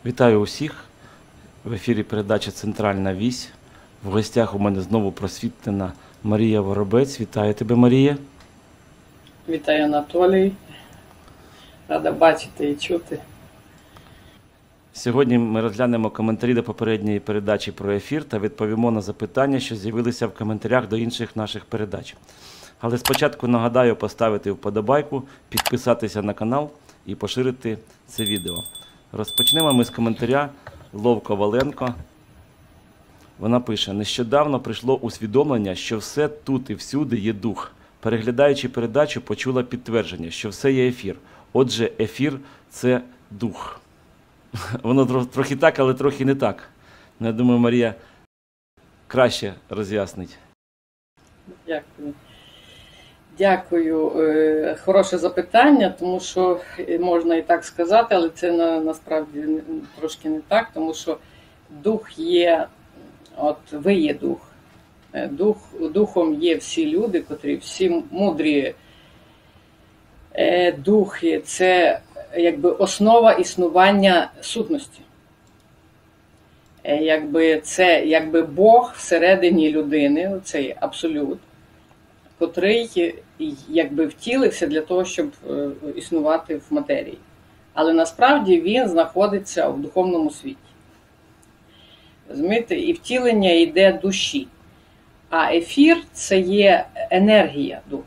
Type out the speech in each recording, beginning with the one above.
Вітаю усіх! В ефірі передача «Центральна вісь». В гостях у мене знову просвітлена Марія Воробець. Вітаю тебе, Марія! Вітаю, Анатолій. Рада бачити і чути. Сьогодні ми розглянемо коментарі до попередньої передачі про ефір та відповімо на запитання, що з'явилися в коментарях до інших наших передач. Але спочатку нагадаю поставити вподобайку, підписатися на канал і поширити це відео. Розпочнемо ми з коментаря Ловко Валенко. Вона пише: «Нещодавно прийшло усвідомлення, що все тут і всюди є дух. Переглядаючи передачу, почула підтвердження, що все є ефір. Отже, ефір – це дух». Воно трохи так, але трохи не так. Я думаю, Марія краще роз'яснить. Дякую. Дякую. Хороше запитання, тому що можна і так сказати, але це насправді трошки не так, тому що дух є, от ви є дух. Духом є всі люди, котрі всі мудрі духи. Це якби основа існування сутності. Це Бог всередині людини, цей абсолют, котрий якби втілився для того, щоб існувати в матерії. Але насправді він знаходиться в духовному світі. Розумієте? І втілення йде душі. А ефір – це є енергія духу.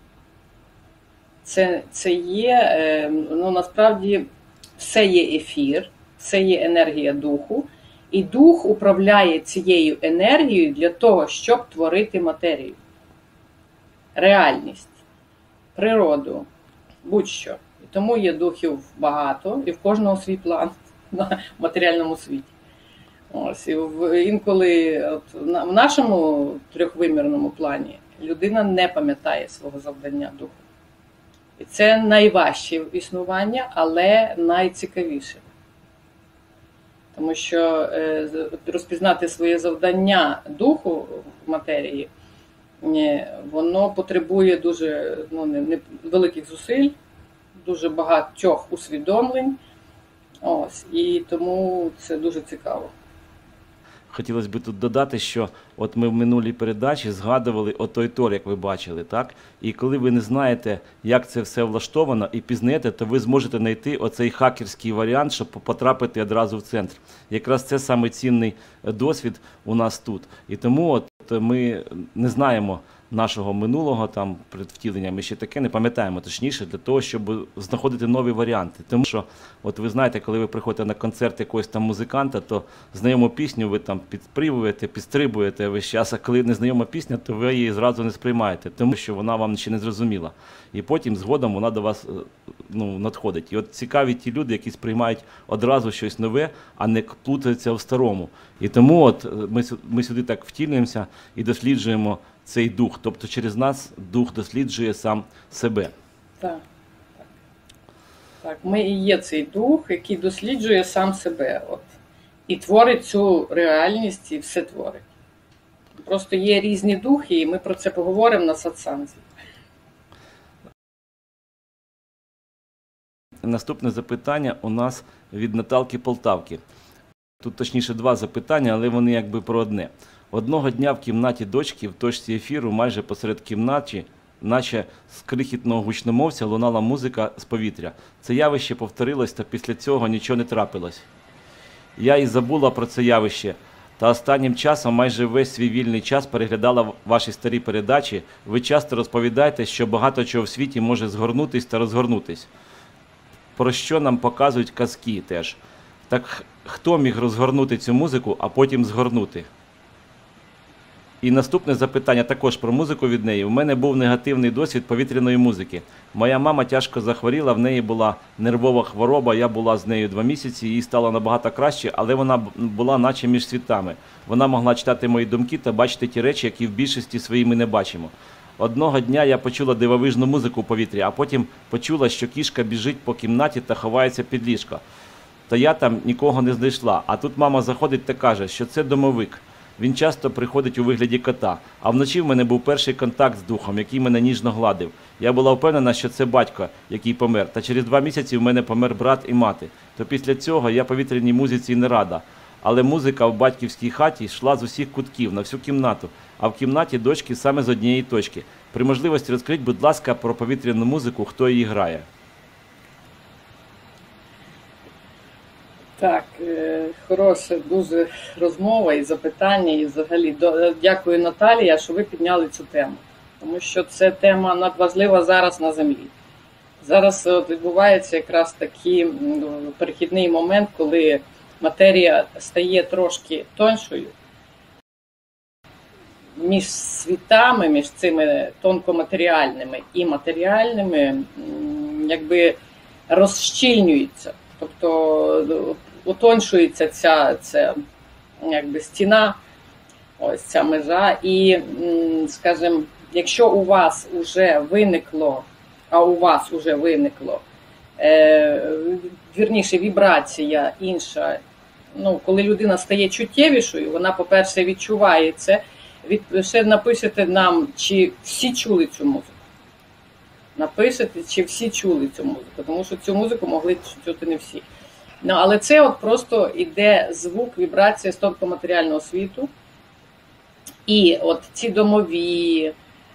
Це є, насправді, все є ефір, все є енергія духу. І дух управляє цією енергією для того, щоб творити матерію. Реальність, природу, будь-що. І тому є духів багато, і в кожного свій план на матеріальному світі. Ось, і інколи в нашому трьохвимірному плані людина не пам'ятає свого завдання духу. І це найважче існування, але найцікавіше. Тому що розпізнати своє завдання духу в матерії, воно потребує дуже великих зусиль, дуже багатьох усвідомлень. Ось, і тому це дуже цікаво. Хотілося б тут додати, що от ми в минулій передачі згадували отой тор, як ви бачили, так? І коли ви не знаєте, як це все влаштовано і пізнаєте, то ви зможете знайти оцей хакерський варіант, щоб потрапити одразу в центр. Якраз це саме цінний досвід у нас тут. І тому от ми не знаємо нашого минулого там перед втіленням, і ще таке не пам'ятаємо, точніше, для того, щоб знаходити нові варіанти. Тому що, от ви знаєте, коли ви приходите на концерт якогось там музиканта, то знайому пісню ви там підспівуєте, підстрибуєте весь час, а коли незнайома пісня, то ви її зразу не сприймаєте, тому що вона вам ще не зрозуміла. І потім згодом вона до вас надходить. І от цікаві ті люди, які сприймають одразу щось нове, а не плутаються в старому. І тому от ми сюди так втілюємося і досліджуємо цей дух. Тобто через нас дух досліджує сам себе. Так. Ми і є цей дух, який досліджує сам себе. От. І творить цю реальність, і все творить. Просто є різні духи, і ми про це поговоримо на сатсанзі. Наступне запитання у нас від Наталки Полтавки. Тут точніше два запитання, але вони якби про одне. Одного дня в кімнаті дочки в точці ефіру майже посеред кімнати, наче з крихітного гучномовця, лунала музика з повітря. Це явище повторилось, та після цього нічого не трапилось. Я і забула про це явище. Та останнім часом майже весь свій вільний час переглядала ваші старі передачі. Ви часто розповідаєте, що багато чого в світі може згорнутись та розгорнутись. Про що нам показують казки теж. Так хто міг розгорнути цю музику, а потім згорнути? І наступне запитання також про музику від неї. У мене був негативний досвід повітряної музики. Моя мама тяжко захворіла, в неї була нервова хвороба, я була з нею 2 місяці, їй стало набагато краще, але вона була наче між світами. Вона могла читати мої думки та бачити ті речі, які в більшості своїй ми не бачимо. Одного дня я почула дивовижну музику у повітрі, а потім почула, що кішка біжить по кімнаті та ховається під ліжко. Та я там нікого не знайшла, а тут мама заходить та каже, що це домовик. Він часто приходить у вигляді кота. А вночі в мене був перший контакт з духом, який мене ніжно гладив. Я була впевнена, що це батько, який помер. Та через 2 місяці в мене помер брат і мати. То після цього я повітряній музиці не рада. Але музика в батьківській хаті йшла з усіх кутків, на всю кімнату. А в кімнаті дочки саме з однієї точки. При можливості розкажіть, будь ласка, про повітряну музику, хто її грає. Так, хороша дуже розмова і запитання, і взагалі дякую, Наталія, що ви підняли цю тему. Тому що це тема надважлива зараз на землі. Зараз відбувається якраз такий перехідний момент, коли матерія стає трошки тоншою. Між світами, між цими тонкоматеріальними і матеріальними, якби розщільнюється. Тобто утоншується ця якби стіна, ось ця межа. І, скажімо, якщо у вас вже виникло, вірніше, вібрація інша, коли людина стає чуттєвішою, вона, по-перше, відчуває це. Ще напишете нам, чи всі чули цю музику. Напишете, чи всі чули цю музику, тому що цю музику могли чути не всі. Але це от просто іде звук, вібрація з тонкоматеріального світу. І от ці домові,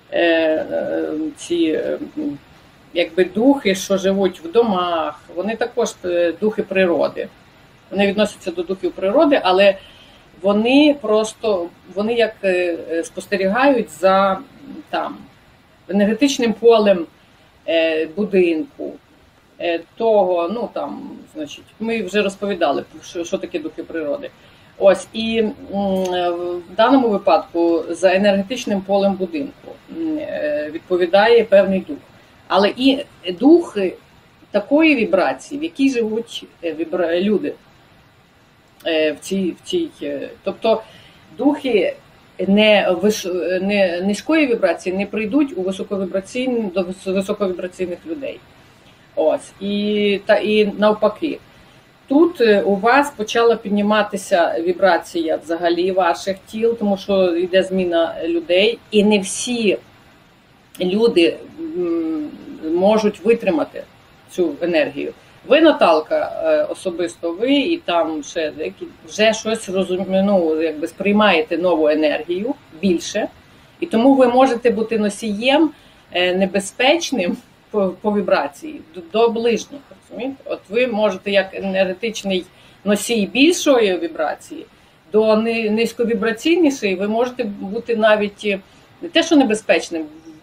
ці якби духи, що живуть в домах, вони також духи природи. Вони відносяться до духів природи, але вони як спостерігають за енергетичним полем будинку, того, значить, ми вже розповідали, що таке духи природи. Ось, і в даному випадку за енергетичним полем будинку відповідає певний дух. Але і духи такої вібрації, в якій живуть люди. Тобто духи низької вібрації не прийдуть до високовібраційних людей. Ось. І навпаки. Тут у вас почала підніматися вібрація взагалі ваших тіл, тому що йде зміна людей, і не всі люди можуть витримати цю енергію. Ви, особисто ви, і там ще вже щось якби сприймаєте нову енергію більше, і тому ви можете бути носієм небезпечним по вібрації до ближніх. Розумієте? От ви можете як енергетичний носій більшої вібрації до низьковібраційнішої, ви можете бути навіть не те, що небезпечним,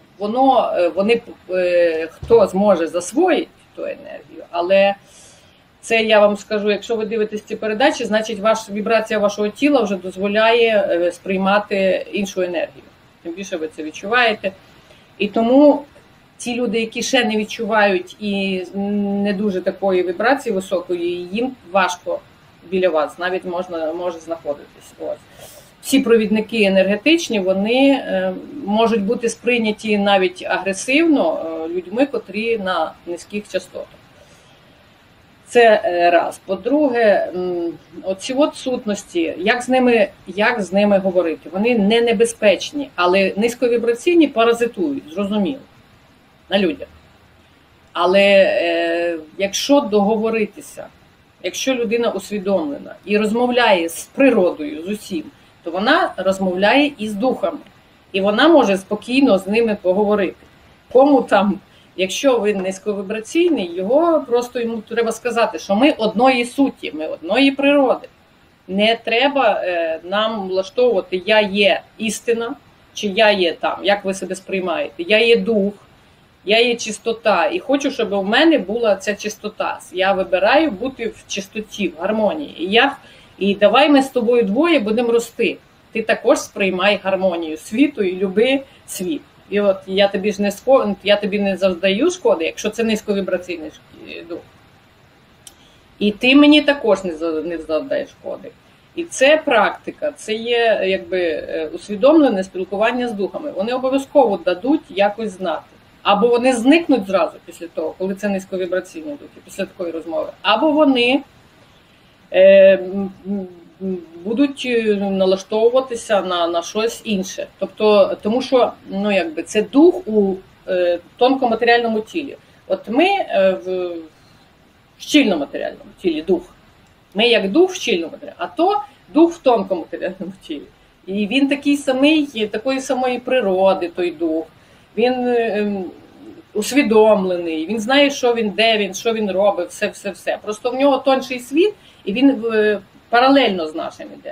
хто зможе засвоїти ту енергію, але це я вам скажу, якщо ви дивитесь ці передачі, значить вібрація вашого тіла вже дозволяє сприймати іншу енергію. Тим більше ви це відчуваєте. І тому ті люди, які ще не відчувають і не дуже такої вібрації високої, їм важко біля вас, навіть може знаходитись. Ось. Всі провідники енергетичні, вони можуть бути сприйняті навіть агресивно людьми, котрі на низьких частотах. Це раз. По-друге, оці сутності, як з ними говорити? Вони не небезпечні, але низьковібраційні паразитують, зрозуміло, на людях. Але якщо договоритися, якщо людина усвідомлена і розмовляє з природою, з усім, то вона розмовляє і з духами. І вона може спокійно з ними поговорити. Кому там, якщо ви низьковібраційний, йому треба сказати, що ми одної суті, ми одної природи. Не треба нам влаштовувати «я є істина», чи «я є там», як ви себе сприймаєте. «Я є дух», «я є чистота». І хочу, щоб у мене була ця чистота. Я вибираю бути в чистоті, в гармонії. І давай ми з тобою двоє будемо рости. Ти також сприймай гармонію світу і люби світ. І от я тобі не завдаю шкоди, якщо це низьковібраційний дух. І ти мені також не завдаєш шкоди. І це практика, це є якби усвідомлене спілкування з духами. Вони обов'язково дадуть якось знати. Або вони зникнуть зразу після того, коли це низьковібраційні духи, після такої розмови. Або вони будуть налаштовуватися на щось інше. Тобто, тому що це дух у тонкоматеріальному тілі. От ми в щільноматеріальному тілі дух. Ми як дух в щільноматеріальному, а то дух в тонкоматеріальному тілі. І він такої самої природи, той дух. Він усвідомлений, він знає, що він, де він, що він робить, все. Просто в нього тонший світ, і він паралельно з нашим іде.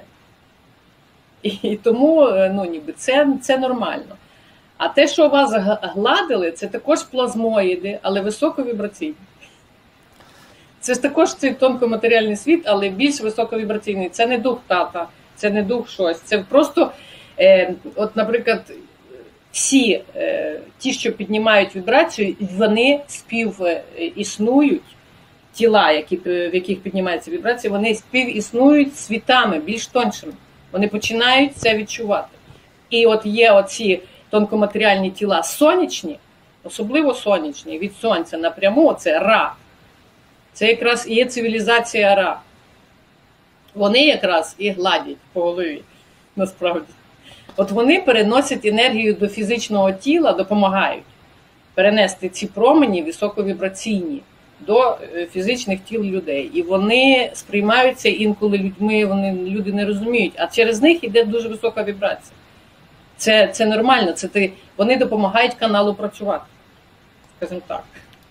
І тому це нормально. А те, що вас гладили, це також плазмоїди, але високовібраційні. Це ж також цей тонкоматеріальний світ, але більш високовібраційний. Це не дух тата, це не дух щось. Це просто, от, наприклад, всі ті, що піднімають вібрацію, вони співіснують, тіла, в яких піднімається вібрація, вони співіснують світами, більш тоншими. Вони починають це відчувати. І от є оці тонкоматеріальні тіла сонячні, особливо сонячні, від сонця напряму, це Ра. Це якраз і є цивілізація Ра. Вони якраз і гладять по голові, насправді. От вони переносять енергію до фізичного тіла, допомагають перенести ці промені високовібраційні до фізичних тіл людей. І вони сприймаються інколи людьми, люди не розуміють, а через них йде дуже висока вібрація. Це нормально, вони допомагають каналу працювати, скажімо так.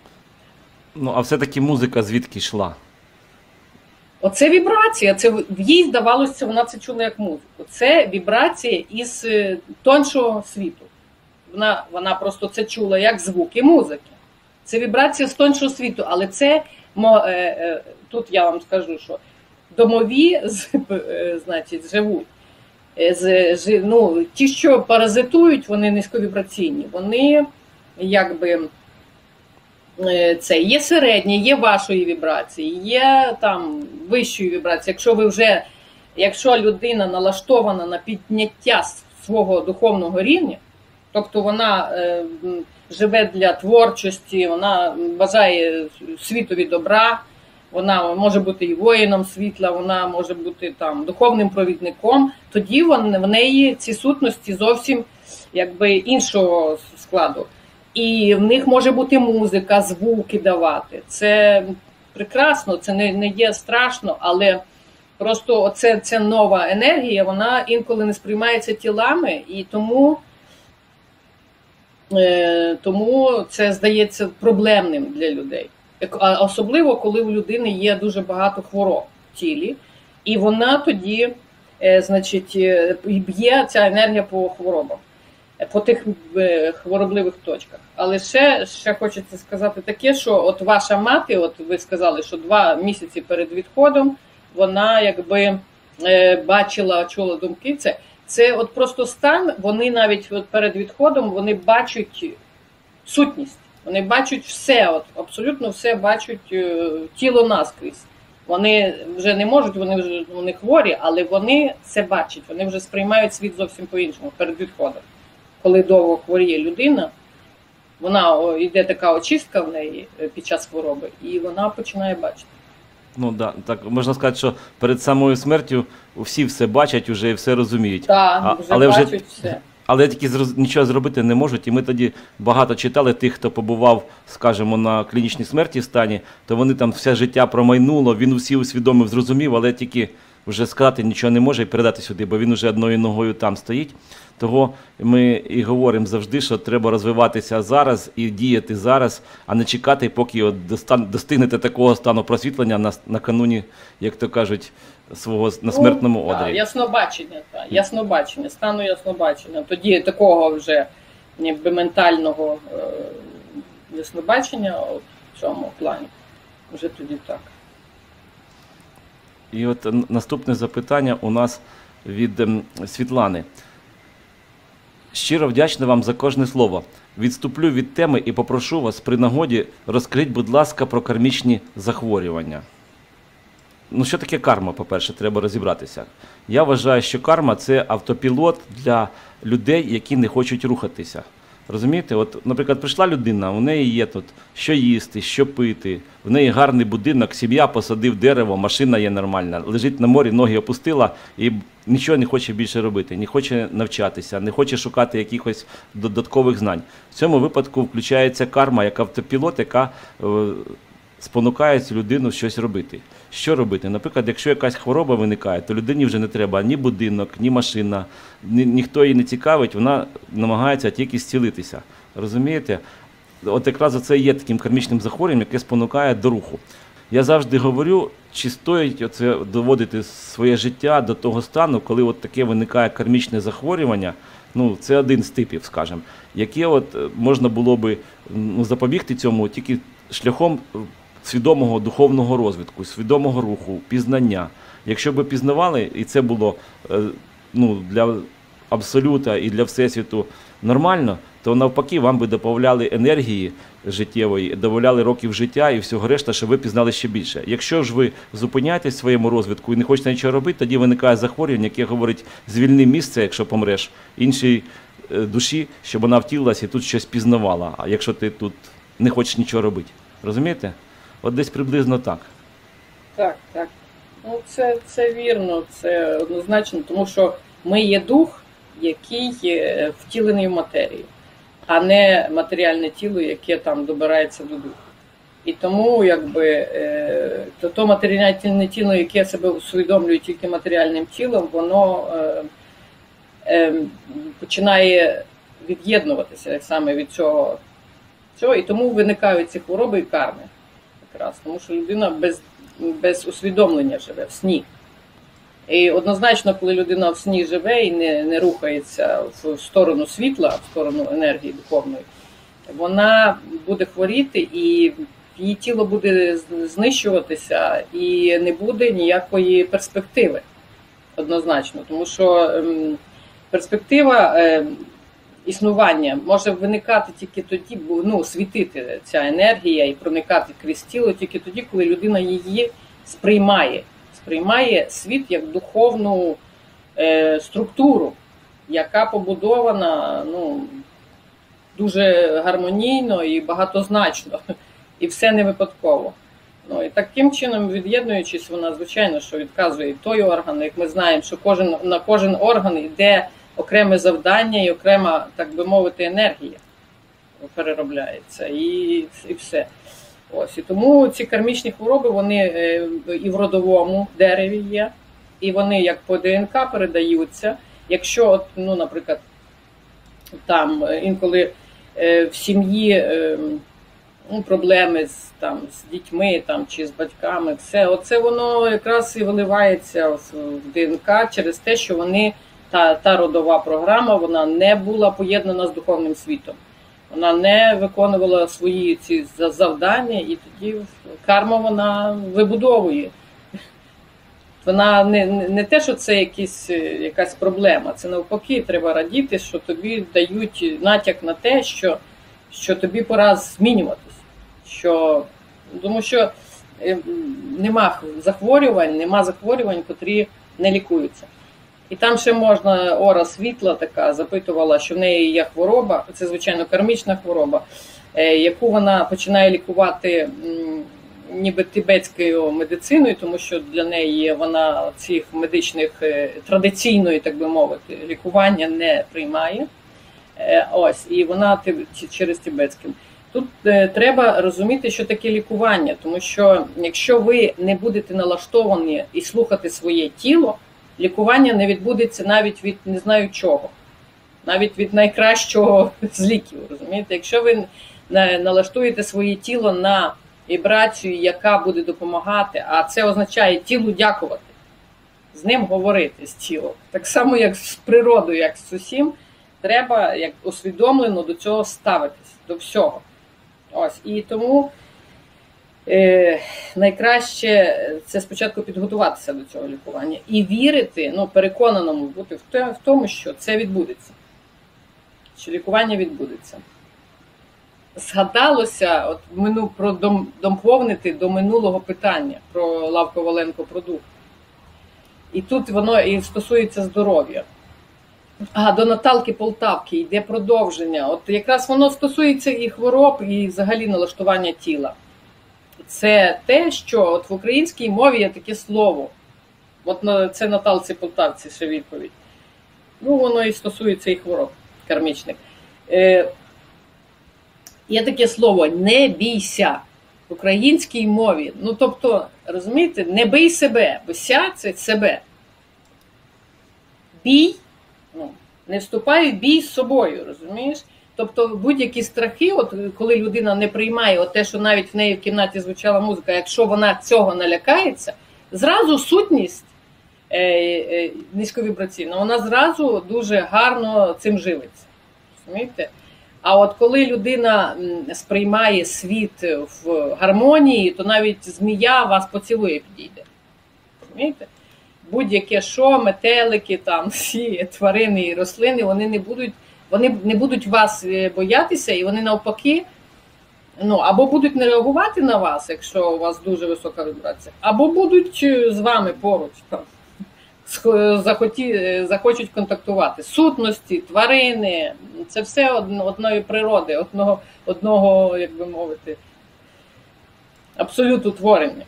А все-таки музика звідки йшла? Оце вібрація, їй здавалося, вона це чула як музику. Це вібрація із тоншого світу. Вона просто це чула як звуки музики. Це вібрація з тоншого світу, але це, тут я вам скажу, що домові, значить, живуть. Ті, що паразитують, вони низьковібраційні, вони якби є середні, є вашої вібрації, є там вищої вібрації. Якщо людина налаштована на підняття свого духовного рівня, тобто вона живе для творчості, вона бажає світові добра, вона може бути і воїном світла, вона може бути там духовним провідником, тоді в неї ці сутності зовсім якби іншого складу. І в них може бути музика, звуки давати. Це прекрасно, це не є страшно, але просто ця нова енергія, вона інколи не сприймається тілами, і тому це здається проблемним для людей. Особливо, коли у людини є дуже багато хвороб в тілі, і вона тоді, значить, б'є ця енергія по хворобам, по тих хворобливих точках. Але ще хочеться сказати таке, що от ваша мати, от ви сказали, що 2 місяці перед відходом вона якби чула думки. Це от просто стан, вони навіть от перед відходом, вони бачать сутність. Вони бачать все, абсолютно все бачать тіло наскрізь. Вони вже не можуть, вони хворі, але вони це бачать, вони вже сприймають світ зовсім по-іншому перед відходом. Коли довго хворіє людина, йде така очистка в неї під час хвороби, і вона починає бачити. Так, можна сказати, що перед самою смертю всі все бачать уже і все розуміють. Так, вже бачать все. Але тільки нічого зробити не можуть, і ми тоді багато читали тих, хто побував, скажімо, на клінічній смерті в стані, то вони там все життя промайнуло, він усі усвідомив, зрозумів, але тільки вже сказати нічого не може і передати сюди, бо він вже одною ногою там стоїть. Того ми і говоримо завжди, що треба розвиватися зараз і діяти зараз, а не чекати, поки достигнете такого стану просвітлення накануні, як то кажуть, свого на смертному одрі. Яснобачення, стану яснобачення. Тоді такого вже ніби ментального яснобачення в цьому плані. Вже тоді так. І от наступне запитання у нас від Світлани. Щиро вдячна вам за кожне слово. Відступлю від теми і попрошу вас при нагоді розкрить, будь ласка, про кармічні захворювання. Що таке карма, по-перше, треба розібратися. Я вважаю, що карма – це автопілот для людей, які не хочуть рухатися. Розумієте? От, наприклад, прийшла людина, у неї є тут що їсти, що пити, в неї гарний будинок, сім'я, посадив дерево, машина є нормальна, лежить на морі, ноги опустила і нічого не хоче більше робити, не хоче навчатися, не хоче шукати якихось додаткових знань. В цьому випадку включається карма, як автопілот, яка спонукає цю людину щось робити. Що робити? Наприклад, якщо якась хвороба виникає, то людині вже не треба ні будинок, ні машина, ніхто її не цікавить, вона намагається тільки зцілитися. Розумієте? От якраз це є таким кармічним захворюванням, яке спонукає до руху. Я завжди говорю, чи стоїть оце доводити своє життя до того стану, коли от таке виникає кармічне захворювання, ну, це один з типів, скажімо, яке от можна було би запобігти цьому тільки шляхом свідомого духовного розвитку, свідомого руху, пізнання. Якщо б пізнавали, і це було для абсолюта і для Всесвіту нормально, то навпаки вам би додавали енергії життєвої, додавали років життя і всього решта, щоб ви пізнали ще більше. Якщо ж ви зупиняєтесь в своєму розвитку і не хочете нічого робити, тоді виникає захворювання, яке говорить, звільни місце, якщо помреш, іншій душі, щоб вона втілилася і тут щось пізнавала, а якщо ти тут не хочеш нічого робити. Розумієте? От десь приблизно так. Так. Ну, це вірно, це однозначно, тому що ми є дух, який втілений в матерію, а не матеріальне тіло, яке там добирається до духу. І тому, то матеріальне тіло, яке себе усвідомлює тільки матеріальним тілом, воно починає від'єднуватися саме від цього, і тому виникають ці хвороби і карми. Якраз, тому що людина без усвідомлення живе в сні. І однозначно, коли людина в сні живе і не рухається в сторону світла, в сторону енергії духовної, вона буде хворіти і її тіло буде знищуватися і не буде ніякої перспективи. Однозначно. Тому що перспектива існування може виникати тільки тоді, світити ця енергія і проникати крізь тіло тільки тоді, коли людина її сприймає світ як духовну структуру, яка побудована дуже гармонійно і багатозначно, і все не випадково. І таким чином, від'єднуючись, вона, звичайно, що відказує той орган, як ми знаємо, що на кожен орган йде окреме завдання і окрема, так би мовити, енергія переробляється і все. Ось. І тому ці кармічні хвороби, вони і в родовому дереві є, і вони як по ДНК передаються. Якщо, наприклад, там інколи в сім'ї проблеми з дітьми чи з батьками, оце воно якраз і виливається в ДНК через те, що та родова програма, вона не була поєднана з духовним світом. Вона не виконувала свої ці завдання, і тоді карма вона вибудовує. Вона не те, що це якась проблема, це навпаки, треба радіти, що тобі дають натяк на те, що тобі пора змінюватись. Тому що нема захворювань, котрі не лікуються. І там ще можна, Ора Світла така запитувала, що в неї є хвороба, це, звичайно, кармічна хвороба, яку вона починає лікувати ніби тибетською медициною, тому що для неї вона цих медичних традиційної, так би мовити, лікування не приймає. Ось, і вона через тибетським. Тут треба розуміти, що таке лікування, тому що якщо ви не будете налаштовані і слухати своє тіло, лікування не відбудеться навіть від не знаю чого, навіть від найкращого з ліків, розумієте? Якщо ви налаштуєте своє тіло на вібрацію, яка буде допомагати, а це означає тілу дякувати, з ним говорити, з тілом. Так само, як з природою, як з усім, треба як усвідомлено до цього ставитись, до всього. Ось, і тому найкраще це спочатку підготуватися до цього лікування і вірити, переконаному бути в тому, що це відбудеться, що лікування відбудеться. Згадалося, доповнити до минулого питання про Лав Коваленко, про дух. І тут воно і стосується здоров'я. До Наталки Полтавки йде продовження. От якраз воно стосується і хвороб, і взагалі налаштування тіла. Це те, що от в українській мові є таке слово. От це Наталці Полтавці ще відповідь. Ну, воно і стосується і хвороб кармічних. Є таке слово «не бійся» в українській мові. Ну, тобто, розумієте, не бий себе, бо «ся» – це себе. Бій, не вступай в бій з собою, розумієш? Тобто будь-які страхи, от коли людина не приймає от те, що навіть в неї в кімнаті звучала музика, якщо вона цього налякається, зразу сутність низьковібраційна, вона зразу дуже гарно цим живиться. Розумієте? А от коли людина сприймає світ в гармонії, то навіть змія вас поцілує підійде. Розумієте? Будь-яке що, метелики, там, всі тварини і рослини, вони не будуть вас боятися, і вони навпаки, або будуть не реагувати на вас, якщо у вас дуже висока вібрація, або будуть з вами поруч, там, захочуть контактувати. Сутності, тварини, це все одної природи, одного, як би мовити, абсолюту творення.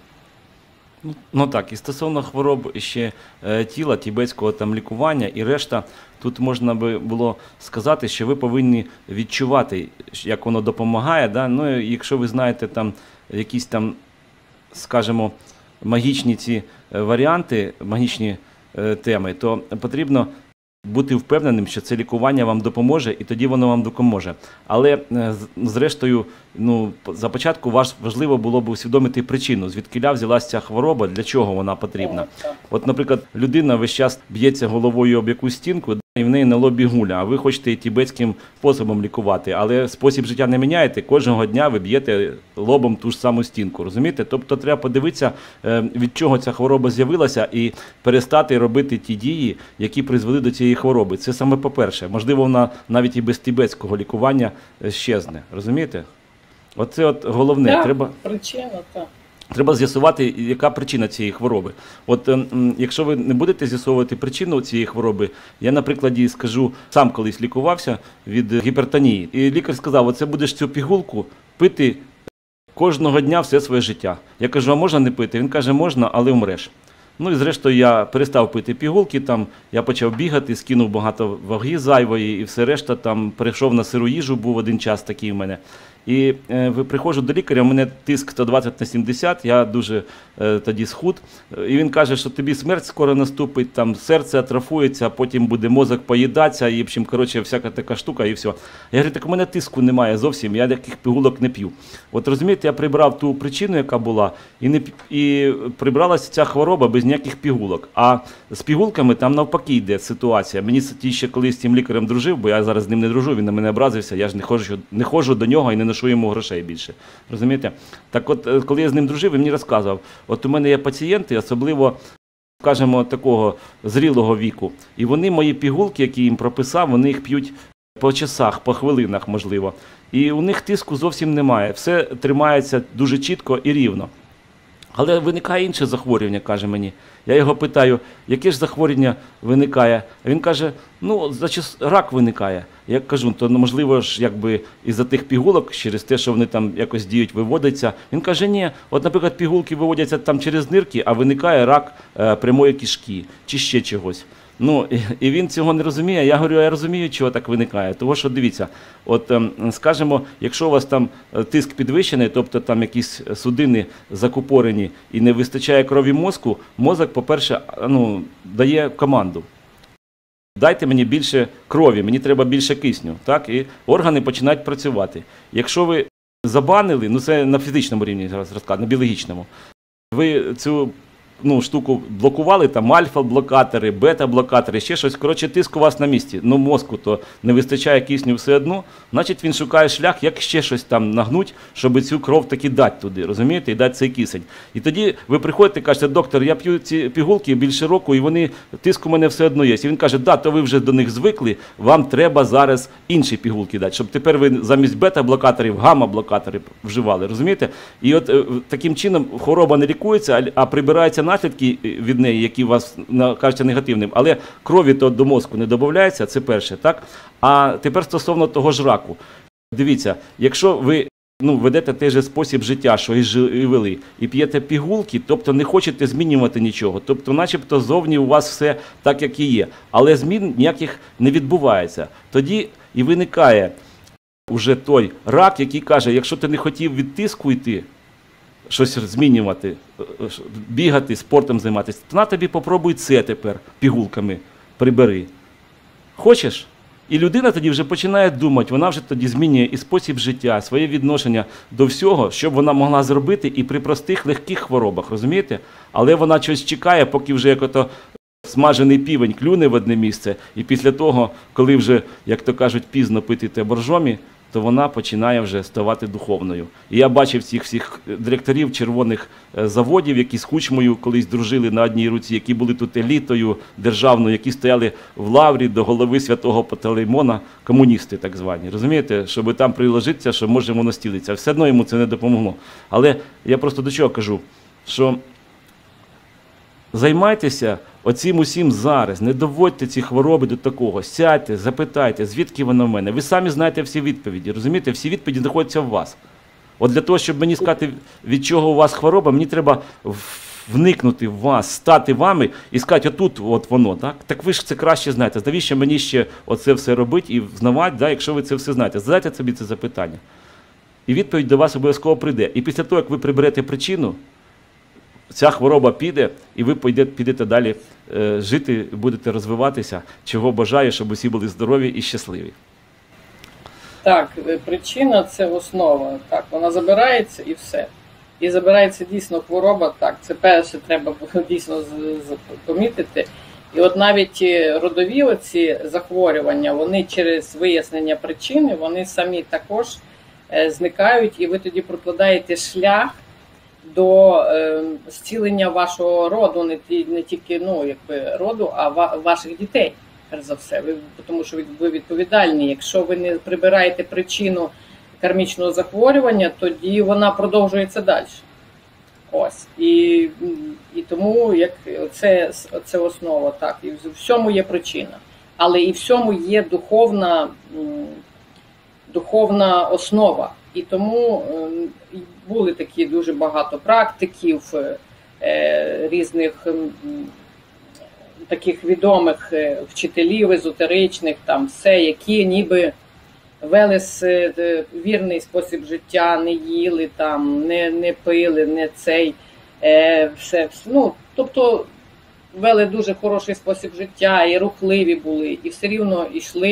Ну так, і стосовно хвороб ще тіла, тібетського там лікування і решта, тут можна би було сказати, що ви повинні відчувати, як воно допомагає. Да? Ну, якщо ви знаєте там якісь там, скажімо, магічні ці варіанти, магічні теми, то потрібно бути впевненим, що це лікування вам допоможе, і тоді воно вам допоможе. Але, зрештою, за початку важливо було б усвідомити причину, звідкиля взялася ця хвороба, для чого вона потрібна. От, наприклад, людина весь час б'ється головою об якусь стінку, і в неї на лобі гуля, а ви хочете її тібетським способом лікувати, але спосіб життя не міняєте, кожного дня ви б'єте лобом ту ж саму стінку, розумієте? Тобто треба подивитися, від чого ця хвороба з'явилася, і перестати робити ті дії, які призвели до цієї хвороби. Це саме по-перше. Можливо, вона навіть і без тібетського лікування щезне, розумієте? Оце от головне. Так, причина, так. Треба з'ясувати, яка причина цієї хвороби. От якщо ви не будете з'ясовувати причину цієї хвороби, я на прикладі скажу, сам колись лікувався від гіпертонії. І лікар сказав, оце будеш цю пігулку пити кожного дня все своє життя. Я кажу, а можна не пити? Він каже, можна, але вмреш. Ну і зрештою я перестав пити пігулки, там, я почав бігати, скинув багато ваги зайвої і все решта, там, перейшов на сиру їжу, був один час такий в мене. І приходжу до лікаря, у мене тиск 120/70, я дуже тоді схуд. І він каже, що тобі смерть скоро наступить, там серце атрофується, потім буде мозок поїдатися, і, в общем, коротше, всяка така штука і все. Я говорю, так у мене тиску немає зовсім, я таких пігулок не п'ю. От розумієте, я прибрав ту причину, яка була, і прибралася ця хвороба без ніяких пігулок. А з пігулками там навпаки йде ситуація. Мені ще колись з цим лікарем дружив, бо я зараз з ним не дружу, він на мене образився, я ж не ходжу до нього і не ношу йому грошей більше. Розумієте? Так от, коли я з ним дружив, він мені розказував, от у мене є пацієнти, особливо, скажімо, такого зрілого віку, і вони мої пігулки, які їм прописав, вони їх п'ють по часах, по хвилинах, можливо. І у них тиску зовсім немає. Все тримається дуже чітко і рівно. Але виникає інше захворювання, каже мені. Я його питаю, яке ж захворювання виникає? А він каже, рак виникає. Я кажу, то можливо ж якби із-за тих пігулок, через те, що вони там якось діють, виводяться. Він каже, ні, от, наприклад, пігулки виводяться там через нирки, а виникає рак прямої кишки чи ще чогось. І він цього не розуміє. Я говорю, я розумію, чого так виникає. Тому що, дивіться, от, скажімо, якщо у вас там тиск підвищений, тобто там якісь судини закупорені і не вистачає крові мозку, мозок, по-перше, дає команду. Дайте мені більше крові, мені треба більше кисню. Так? І органи починають працювати. Якщо ви забанили, це на фізичному рівні зараз розказую, на біологічному, ви цю штуку блокували, там альфа-блокатори, бета-блокатори, ще щось, коротше, тиск у вас на місці, мозку то не вистачає кисню все одно, значить він шукає шлях, як ще щось там нагнуть, щоб цю кров таки дати туди, розумієте, і дати цей кисень. І тоді ви приходите і кажете, доктор, я п'ю ці пігулки більше року, і тиск у мене все одно є. І він каже, то ви вже до них звикли, вам треба зараз інші пігулки дати, щоб тепер ви замість бета-блокаторів гамма-блокатори вживали, розумієте? І от таким чином хвороба не лікується, а прибирається наслідки від неї, які у вас кажуться негативним, але крові то до мозку не додається, це перше, так? А тепер стосовно того ж раку. Дивіться, якщо ви ведете той же спосіб життя, що і вели, і п'єте пігулки, тобто не хочете змінювати нічого, тобто начебто зовні у вас все так, як і є, але змін ніяких не відбувається. Тоді і виникає уже той рак, який каже, якщо ти не хотів від тиску йти, щось змінювати, бігати, спортом займатися, то на тобі попробуй це тепер пігулками прибери. Хочеш? І людина тоді вже починає думати, вона вже тоді змінює і спосіб життя, своє відношення до всього, що б вона могла зробити і при простих, легких хворобах, розумієте? Але вона щось чекає, поки вже як ото смажений півень клюне в одне місце, і після того, коли вже, як то кажуть, пізно пити те боржомі, то вона починає вже ставати духовною. І я бачив цих всіх директорів червоних заводів, які з Кучмою колись дружили на одній руці, які були тут елітою державною, які стояли в лаврі до голови святого Пантелеймона, комуністи так звані. Розумієте, щоб там приложитися, що може воно стілиться. Все одно йому це не допомогло. Але я просто до чого кажу, що займайтеся оцим усім зараз, не доводьте ці хвороби до такого, сядьте, запитайте, звідки воно в мене. Ви самі знаєте всі відповіді, розумієте? Всі відповіді знаходяться в вас. От для того, щоб мені сказати, від чого у вас хвороба, мені треба вникнути в вас, стати вами і сказати, отут от воно, так? Так ви ж це краще знаєте. Навіщо мені ще оце все робити і взнавати, да, якщо ви це все знаєте? Задайте собі це запитання. І відповідь до вас обов'язково прийде. І після того, як ви приберете причину, ця хвороба піде, і ви підете далі жити, будете розвиватися, чого бажаю, щоб усі були здорові і щасливі. Так, причина – це основа. Так, вона забирається і все. І забирається дійсно хвороба, так, це перше треба дійсно помітити. І от навіть родові оці захворювання, вони через вияснення причини, вони самі також зникають, і ви тоді прокладаєте шлях до зцілення вашого роду, не тільки роду, а ваших дітей, перш за все. Тому що ви відповідальні. Якщо ви не прибираєте причину кармічного захворювання, тоді вона продовжується далі. Ось. І тому це основа. Так. І в всьому є причина. Але і в всьому є духовна основа. І тому були такі дуже багато практиків, різних таких відомих вчителів езотеричних, там все, які ніби вели вірний спосіб життя, не їли, там, не пили, не цей, все. Тобто вели дуже хороший спосіб життя, і рухливі були, і все рівно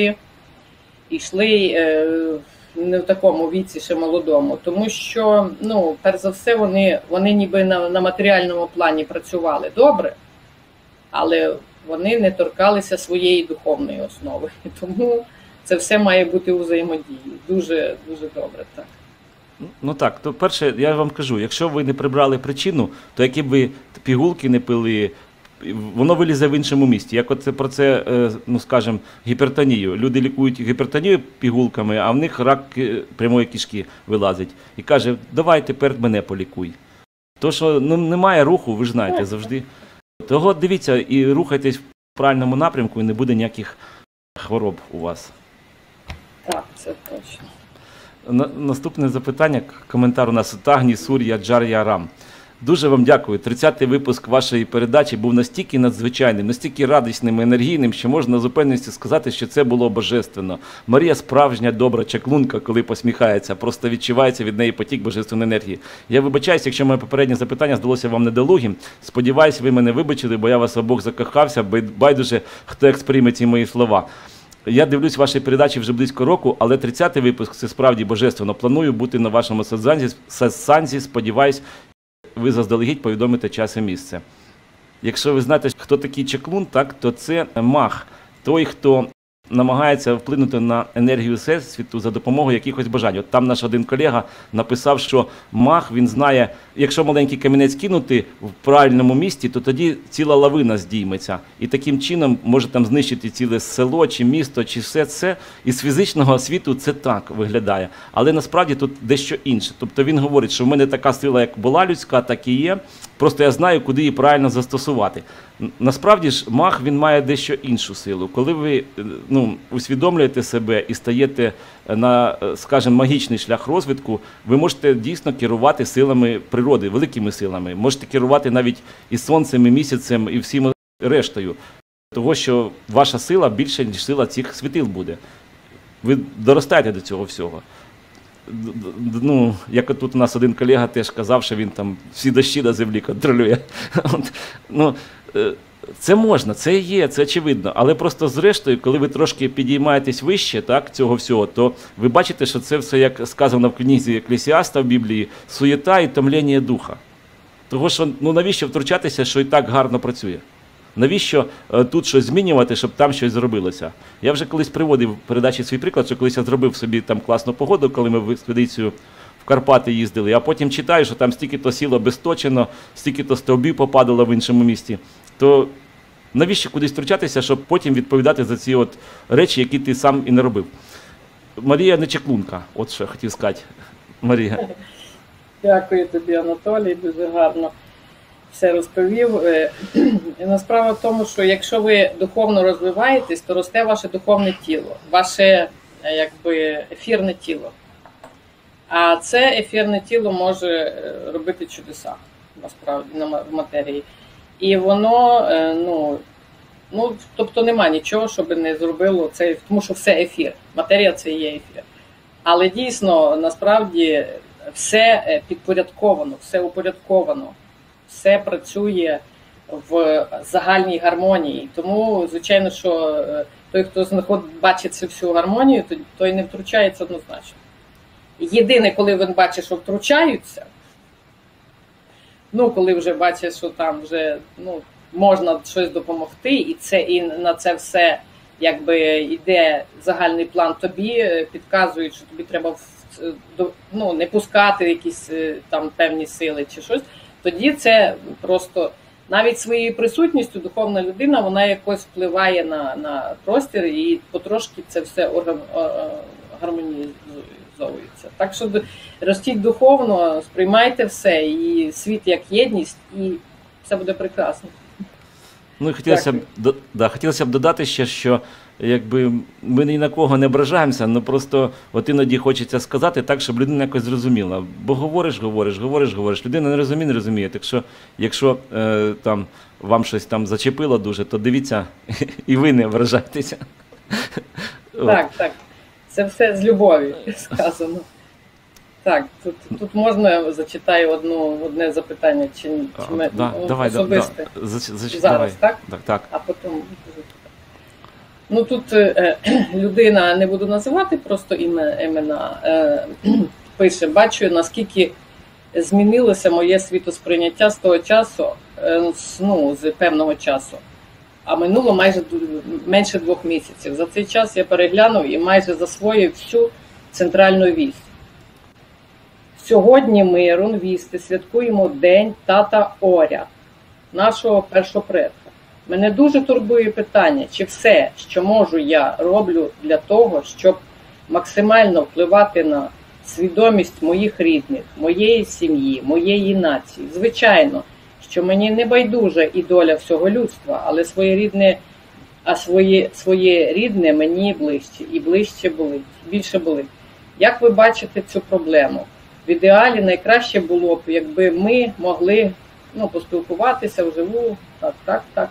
йшли не в такому віці, ще молодому, тому що, перш за все, вони ніби на матеріальному плані працювали добре, але вони не торкалися своєї духовної основи. Тому це все має бути у взаємодії. Дуже, дуже добре, так. Так, то перше, я вам кажу, якщо ви не прибрали причину, то які б ви пігулки не пили, воно вилізе в іншому місці. Як от про це, скажімо, гіпертонію. Люди лікують гіпертонію пігулками, а в них рак прямої кишки вилазить. І каже, давай тепер мене полікуй. То, що немає руху, ви ж знаєте, завжди. Того дивіться і рухайтесь в правильному напрямку, і не буде ніяких хвороб у вас. Так, це точно. Наступне запитання, коментар у нас Тагні Сур'я Джар'я Рам. Дуже вам дякую. 30-й випуск вашої передачі був настільки надзвичайним, настільки радісним і енергійним, що можна з упевненістю сказати, що це було божественно. Марія справжня добра чаклунка, коли посміхається, просто відчувається від неї потік божественної енергії. Я вибачаюся, якщо моє попереднє запитання здалося вам недолугим. Сподіваюсь, ви мене вибачили, бо я вас обох закохався, байдуже, хто як сприйме ці мої слова. Я дивлюсь ваші передачі вже близько року, але 30-й випуск – це справді божественно. Планую бути на вашому сатсанзі, сподіваюсь, ви заздалегідь повідомите час і місце. Якщо ви знаєте, хто такий чаклун, так, то це маг, той, хто намагається вплинути на енергію Всесвіту за допомогою якихось бажань. От там наш один колега написав, що маг, він знає, якщо маленький камінець кинути в правильному місці, то тоді ціла лавина здійметься. І таким чином може там знищити ціле село, чи місто, чи все це. І з фізичного світу це так виглядає. Але насправді тут дещо інше. Тобто він говорить, що в мене така сила, як була людська, так і є. Просто я знаю, куди її правильно застосувати. Насправді ж маг, він має дещо іншу силу. Коли ви усвідомлюєте себе і стаєте на, скажімо, магічний шлях розвитку, ви можете дійсно керувати силами природи, великими силами. Можете керувати навіть і сонцем, і місяцем, і всім рештою. Того, що ваша сила більше, ніж сила цих світил буде. Ви доростаєте до цього всього. Як тут у нас один колега теж казав, що він там всі дощі на землі контролює. Це можна, це є, це очевидно. Але просто зрештою, коли ви трошки підіймаєтесь вище, так, цього всього, то ви бачите, що це все, як сказано в книзі Еклесіаста в Біблії, суєта і томління духа. Того, що навіщо втручатися, що і так гарно працює? Навіщо тут щось змінювати, щоб там щось зробилося? Я вже колись приводив в передачі свій приклад, що колись я зробив собі там класну погоду, коли ми в експедицію в Карпати їздили, а потім читаю, що там стільки-то сіло безточено, стільки-то стовбів попадало в іншому місті. То навіщо кудись втручатися, щоб потім відповідати за ці от речі, які ти сам і не робив? Марія не чеклунка, от що я хотів сказати. Марія. Дякую тобі, Анатолій, дуже гарно все розповів. Справа в тому, що якщо ви духовно розвиваєтесь, то росте ваше духовне тіло, ваше ефірне тіло. А це ефірне тіло може робити чудеса, насправді, в матерії. І воно, тобто нема нічого, щоб не зробило це, тому що все ефір. Матерія – це і є ефір. Але дійсно, насправді, все підпорядковано, все упорядковано. Все працює в загальній гармонії. Тому, звичайно, що той, хто бачить цю всю гармонію, той не втручається однозначно. Єдине, коли він бачить, що втручаються, коли вже бачить, що там вже можна щось допомогти, і на це все йде загальний план, тобі підказують, що тобі треба не пускати якісь там певні сили чи щось. Тоді це просто навіть своєю присутністю духовна людина, вона якось впливає на простір і потрошки це все гармонізується. Так що ростіть духовно, сприймайте все, і світ як єдність, і все буде прекрасно. І хотілося б додати ще, що ми ні на кого не ображаємося, але просто іноді хочеться сказати так, щоб людина якось зрозуміла. Бо говориш, людина не розуміє. Так що, якщо там вам щось там зачепило дуже, то дивіться і ви не ображайтеся. Так. Це все з любов'ю сказано. Так, тут можна зачитаю одне запитання, чи особисте? Зараз, так? Так. А потім... Тут людина, не буду називати просто імена, пише: бачу, наскільки змінилося моє світосприйняття з того часу, з певного часу. А минуло менше 2 місяців. За цей час я переглянув і майже засвоїв всю центральну вісь. Сьогодні ми, рунвісти, святкуємо День тата Оря, нашого першопредка. Мене дуже турбує питання, чи все, що можу, я роблю для того, щоб максимально впливати на свідомість моїх рідних, моєї сім'ї, моєї нації. Звичайно, що мені не байдужа і доля всього людства, але своє рідне мені ближче і більше болить. Як ви бачите цю проблему? В ідеалі найкраще було б, якби ми могли поспілкуватися вживу, так.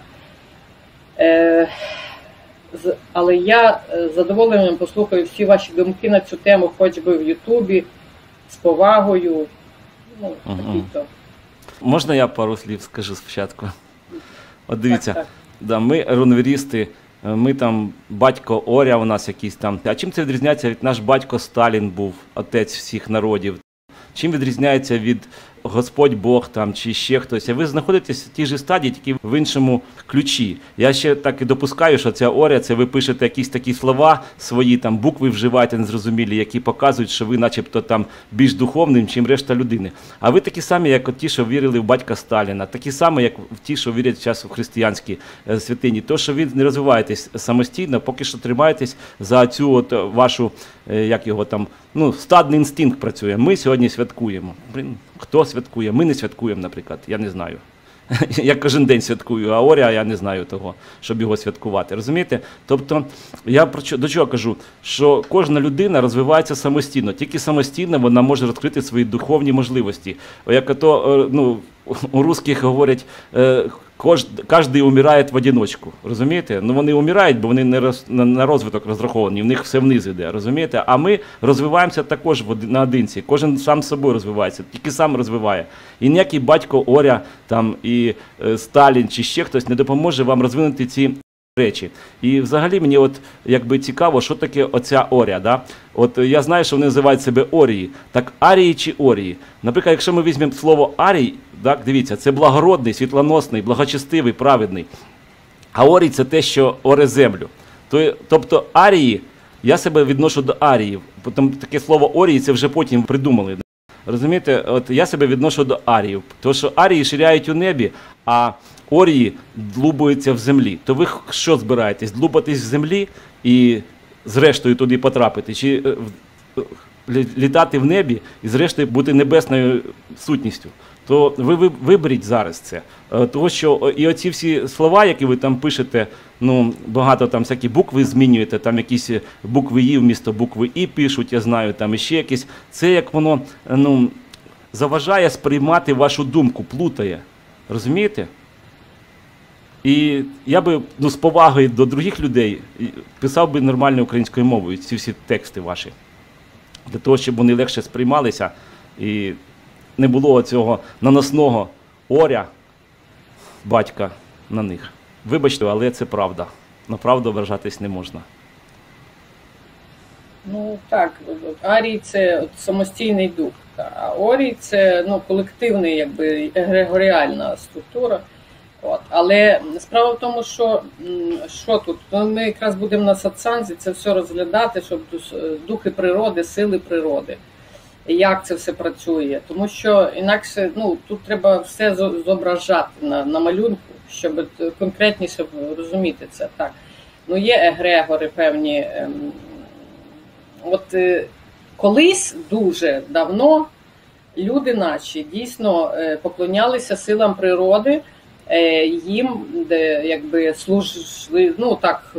Але я з задоволенням послухаю всі ваші думки на цю тему, хоч би в Ютубі, з повагою. Такі-то. Можна я пару слів скажу спочатку? От дивіться, ми рунвірісти, ми там батько Оря у нас якийсь там. А чим це відрізняється від наш батько Сталін був, отець всіх народів? Чим відрізняється від Господь Бог там чи ще хтось? Ви знаходитесь в тій же стадії, тільки в іншому ключі. Я ще так і допускаю, що ця Оря, це ви пишете якісь такі слова свої, там букви вживаєте незрозумілі, які показують, що ви начебто там більш духовним, чим решта людини. А ви такі самі, як от ті, що вірили в батька Сталіна, такі самі, як ті, що вірять зараз в християнські святині. То, що ви не розвиваєтесь самостійно, поки що тримаєтесь за цю от вашу, ну, стадний інстинкт працює. Ми сьогодні святкуємо. Блін, хто святкує? Ми не святкуємо, наприклад, я не знаю. Я кожен день святкую, а Оря я не знаю того, щоб його святкувати. Розумієте? Тобто, я до чого кажу? Що кожна людина розвивається самостійно. Тільки самостійно вона може розкрити свої духовні можливості. Як то, ну, у русських говорять, кожен умирає в одиночку. Розумієте? Ну вони умирають, бо вони не на розвиток розраховані, в них все вниз іде. Розумієте? А ми розвиваємося також наодинці. Кожен сам з собою розвивається, тільки сам розвиває. І ніякий батько Оря там, і Сталін чи ще хтось не допоможе вам розвинути ці речі. І взагалі мені от якби цікаво, що таке оця Оря. Да? От я знаю, що вони називають себе Орії. Так арії чи Орії? Наприклад, якщо ми візьмемо слово арій, так, дивіться, це благородний, світлоносний, благочестивий, праведний. А Орій – це те, що оре землю. Тобто арії, я себе відношу до аріїв. Потім таке слово Орії це вже потім придумали. Розумієте, от я себе відношу до аріїв. Тому що арії ширяють у небі, а Орії длубаються в землі. То ви що збираєтесь? Длубатись в землі і зрештою туди потрапити? Чи літати в небі і зрештою бути небесною сутністю? То ви виберіть зараз це. Тому що і оці всі слова, які ви там пишете, ну, багато там всякі букви змінюєте, там якісь букви «і» вмісто букви «і» пишуть, я знаю, там іще якісь. Це як воно, ну, заважає сприймати вашу думку, плутає. Розумієте? І я би, ну, з повагою до других людей писав би нормальною українською мовою ці всі тексти ваші. Для того, щоб вони легше сприймалися і не було цього наносного Оря батька на них. Вибачте, але це правда. На правду ображатись не можна. Ну так, арій – це самостійний дух, а орій – це, ну, колективний, якби, егрегоріальна структура. От. Але справа в тому, що тут? Ну, ми якраз будемо на сатсанзі це все розглядати, щоб духи природи, сили природи. Як це все працює. Тому що інакше, ну, тут треба все зображати на малюнку, щоб конкретніше розуміти це. Так. Ну, є егрегори певні. От колись дуже давно люди наші дійсно поклонялися силам природи, їм якби служили, ну так,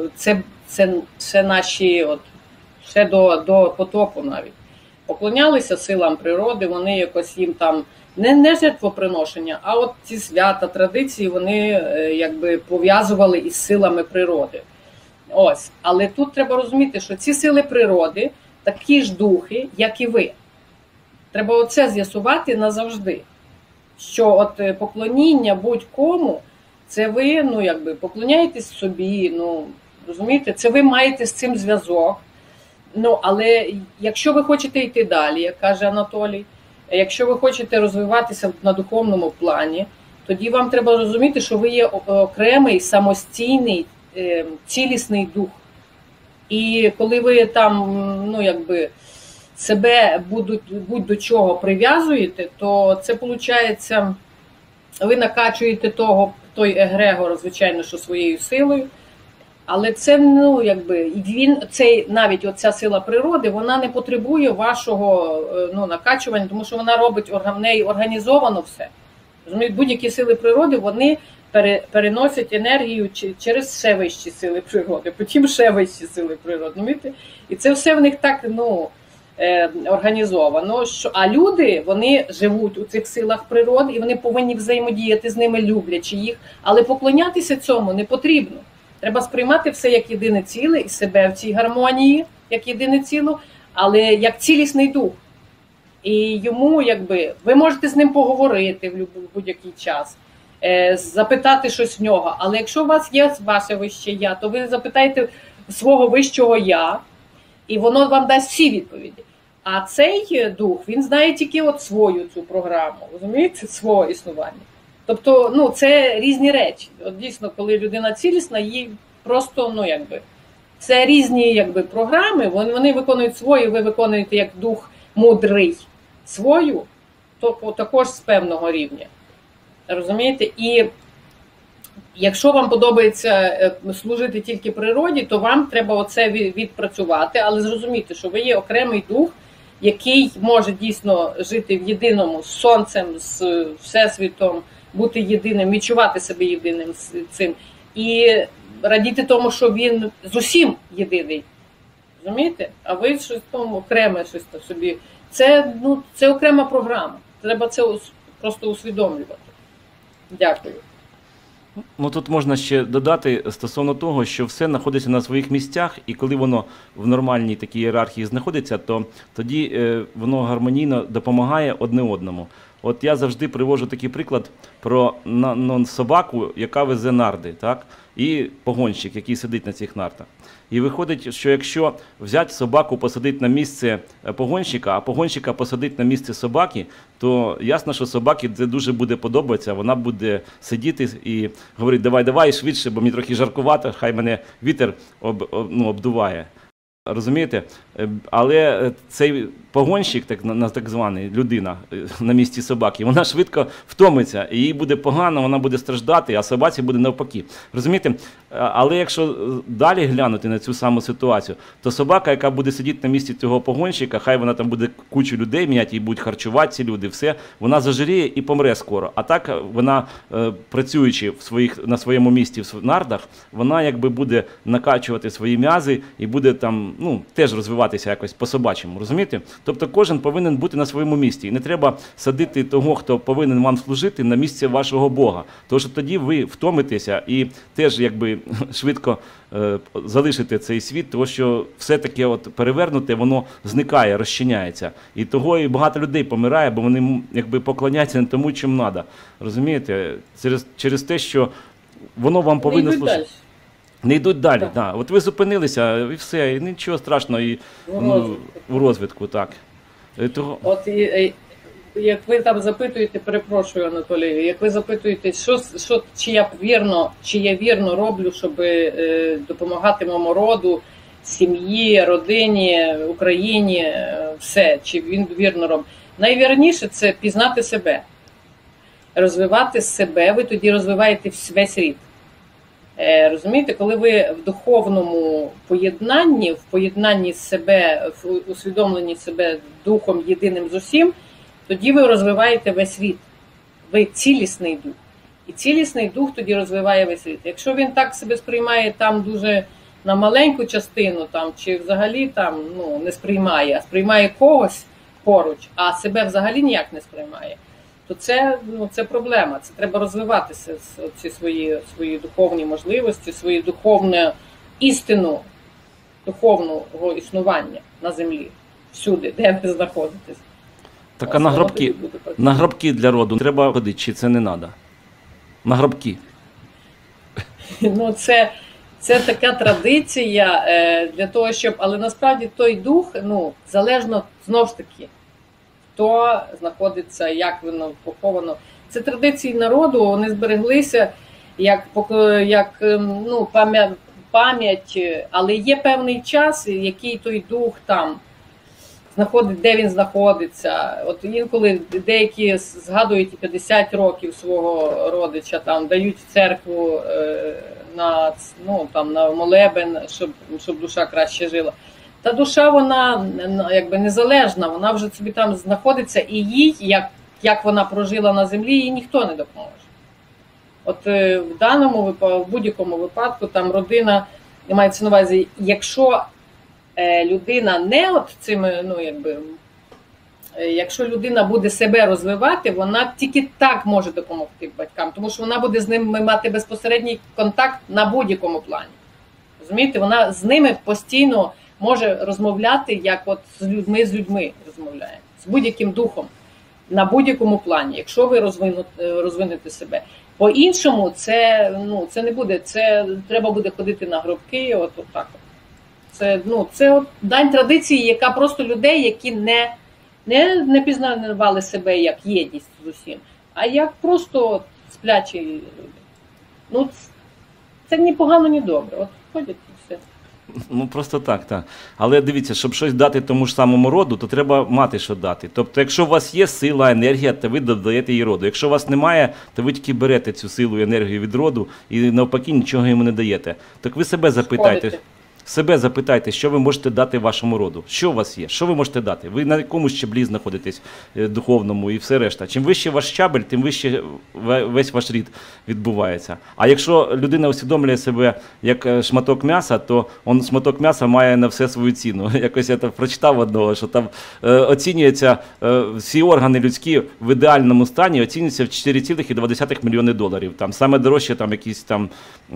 це наші, от, ще до потопу навіть. Поклонялися силам природи, вони якось їм там не жертвоприношення, а от ці свята, традиції вони якби пов'язували із силами природи. Ось, але тут треба розуміти, що ці сили природи такі ж духи, як і ви. Треба оце з'ясувати назавжди. Що от поклоніння будь-кому, це ви, ну якби поклоняєтесь собі, ну розумієте, це ви маєте з цим зв'язок. Ну, але якщо ви хочете йти далі, як каже Анатолій, якщо ви хочете розвиватися на духовному плані, тоді вам треба розуміти, що ви є окремий, самостійний, цілісний дух. І коли ви там, ну, якби, себе будь до чого прив'язуєте, то це, виходить, ви накачуєте той егрегор, звичайно, що своєю силою. Але це, ну, якби, навіть оця сила природи, вона не потребує вашого, ну, накачування, тому що вона робить в неї організовано все. Розумієте, будь-які сили природи, вони переносять енергію через ще вищі сили природи, потім ще вищі сили природи. Розумієте? І це все в них так, ну, організовано. А люди, вони живуть у цих силах природи, і вони повинні взаємодіяти з ними, люблячи їх, але поклонятися цьому не потрібно. Треба сприймати все як єдине ціле і себе в цій гармонії, як єдине ціло, але як цілісний дух. І йому, якби, ви можете з ним поговорити в будь-який час, запитати щось в нього. Але якщо у вас є ваше вище я, то ви запитаєте свого вищого я, і воно вам дасть всі відповіді. А цей дух, він знає тільки от свою цю програму, розумієте, свого існування. Тобто, ну, це різні речі. От дійсно, коли людина цілісна, їй просто, ну, якби, це різні, якби, програми, вони виконують свою, ви виконуєте як дух мудрий свою, то також з певного рівня. Розумієте? І якщо вам подобається служити тільки природі, то вам треба оце відпрацювати, але зрозуміти, що ви є окремий дух, який може дійсно жити в єдиному з сонцем, з всесвітом, бути єдиним, відчувати себе єдиним з цим. І радіти тому, що він з усім єдиний. Розумієте? А ви щось там окреме щось там собі. Це окрема програма. Треба це просто усвідомлювати. Дякую. Ну, тут можна ще додати стосовно того, що все знаходиться на своїх місцях, і коли воно в нормальній такій ієрархії знаходиться, то тоді воно гармонійно допомагає одне одному. От я завжди приводжу такий приклад про собаку, яка везе нарди, так? І погонщик, який сидить на цих нартах. І виходить, що якщо взяти собаку, посадити на місце погонщика, а погонщика посадити на місце собаки, то ясно, що собаці це дуже буде подобатися, вона буде сидіти і говорити: давай швидше, бо мені трохи жаркувато, хай мене вітер обдуває. Розумієте? Але цей погонщик, так званий, людина на місці собаки, вона швидко втомиться, і їй буде погано, вона буде страждати, а собаці буде навпаки. Розумієте? Але якщо далі глянути на цю саму ситуацію, то собака, яка буде сидіти на місці цього погонщика, хай вона там буде кучу людей міняти, і будуть харчувати ці люди, все, вона зажиріє і помре скоро. А так вона, працюючи на своєму місці в нардах, вона якби буде накачувати свої м'язи і буде там, теж розвиватися якось по-собачому, розумієте? Тобто кожен повинен бути на своєму місці. І не треба садити того, хто повинен вам служити, на місце вашого Бога. Тому що тоді ви втомитеся і теж якби швидко залишите цей світ, тому що все-таки перевернуте, воно зникає, розчиняється. І того і багато людей помирає, бо вони якби поклоняються не тому, чим треба. Розумієте? Через те, що воно вам повинно служити. Не йдуть далі, так. Да. От ви зупинилися, і все, і нічого страшного, і у розвитку, так. От як ви там запитуєте, перепрошую, Анатолій, як ви запитуєте, чи я вірно роблю, щоб допомагати моєму роду, сім'ї, родині, Україні, все, чи він вірно робить. Найвірніше – це пізнати себе, розвивати себе, ви тоді розвиваєте весь рід. Розумієте, коли ви в духовному поєднанні з себе, в усвідомленні себе духом єдиним з усім, тоді ви розвиваєте весь рід. Ви цілісний дух. І цілісний дух тоді розвиває весь рід. Якщо він так себе сприймає там дуже на маленьку частину, там, чи взагалі там, не сприймає, а сприймає когось поруч, а себе взагалі ніяк не сприймає, то це проблема. Це треба розвиватися, ці свої духовні можливості, свою духовну істину, духовного існування на землі, всюди, де ви знаходитесь. Так, а на гробки для роду треба ходити, чи це не треба? На гробки. Це така традиція для того, щоб, але насправді той дух, залежно, знову ж таки, хто знаходиться, як воно поховано. Це традиції народу, вони збереглися як пам'ять, але є певний час, який той дух там знаходить, де він знаходиться. От інколи деякі згадують 50 років свого родича, там дають в церкву на молебен, щоб душа краще жила. Та душа, вона якби незалежна, вона вже собі там знаходиться, і їй, як вона прожила на землі, їй ніхто не допоможе. От в будь-якому випадку там родина, мається на увазі, якщо людина не якщо людина буде себе розвивати, вона тільки так може допомогти батькам, тому що вона буде з ними мати безпосередній контакт на будь-якому плані. Розумієте, вона з ними постійно може розмовляти, як от з людьми розмовляє, з будь-яким духом, на будь-якому плані, якщо ви розвинете себе. По-іншому це не буде, це треба буде ходити на гробки, от так. Це дань традиції, яка просто людей, які не пізнавали себе як єдність з усім, а як просто сплячі люди. Це ні погано, ні добре. От ходять і все. Просто так. Але дивіться, щоб щось дати тому ж самому роду, то треба мати що дати. Тобто, якщо у вас є сила, енергія, то ви додаєте її роду. Якщо у вас немає, то ви тільки берете цю силу і енергію від роду і навпаки нічого йому не даєте. Так ви себе запитайте. Себе запитайте, що ви можете дати вашому роду. Що у вас є? Що ви можете дати? Ви на якому щаблі знаходитесь духовному і все решта. Чим вище ваш щабель, тим вище весь ваш рід відбувається. А якщо людина усвідомлює себе як шматок м'яса, то шматок м'яса має на все свою ціну. Якось я так прочитав одного, що там оцінюється всі органи людські в ідеальному стані, оцінюються в 4,2 мільйони доларів. Там саме дорожче там якісь там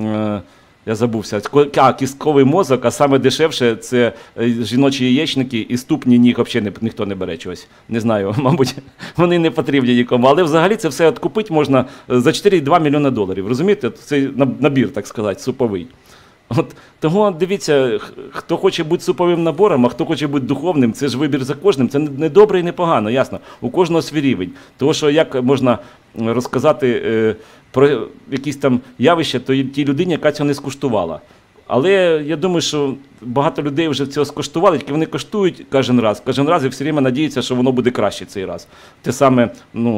я забувся, кістковий мозок, а саме дешевше це жіночі яєчники і ступні ніг взагалі ніхто не бере чогось. Не знаю, мабуть, вони не потрібні нікому. Але взагалі це все купити можна за 4,2 мільйона доларів. Розумієте? Це набір, так сказати, суповий. От, того дивіться, хто хоче бути суповим набором, а хто хоче бути духовним, це ж вибір за кожним. Це не добре і не погано, ясно. У кожного свій рівень. Тому що як можна розказати про якісь там явища тій людині, яка цього не скуштувала. Але я думаю, що багато людей вже цього скуштували, тільки вони коштують кожен раз і все время надіються, що воно буде краще цей раз. Те саме,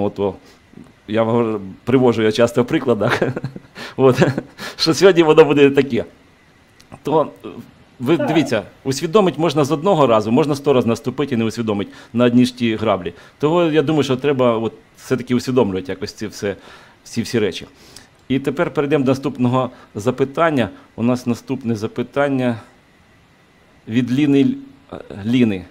я привожу я часто в прикладах, що сьогодні воно буде таке. То ви дивіться, усвідомити можна з одного разу, можна 100 разів наступити і не усвідомити на одні ж ті граблі. Того я думаю, що треба все-таки усвідомлювати якось ці всі речі. І тепер перейдемо до наступного запитання. У нас наступне запитання від Ліни.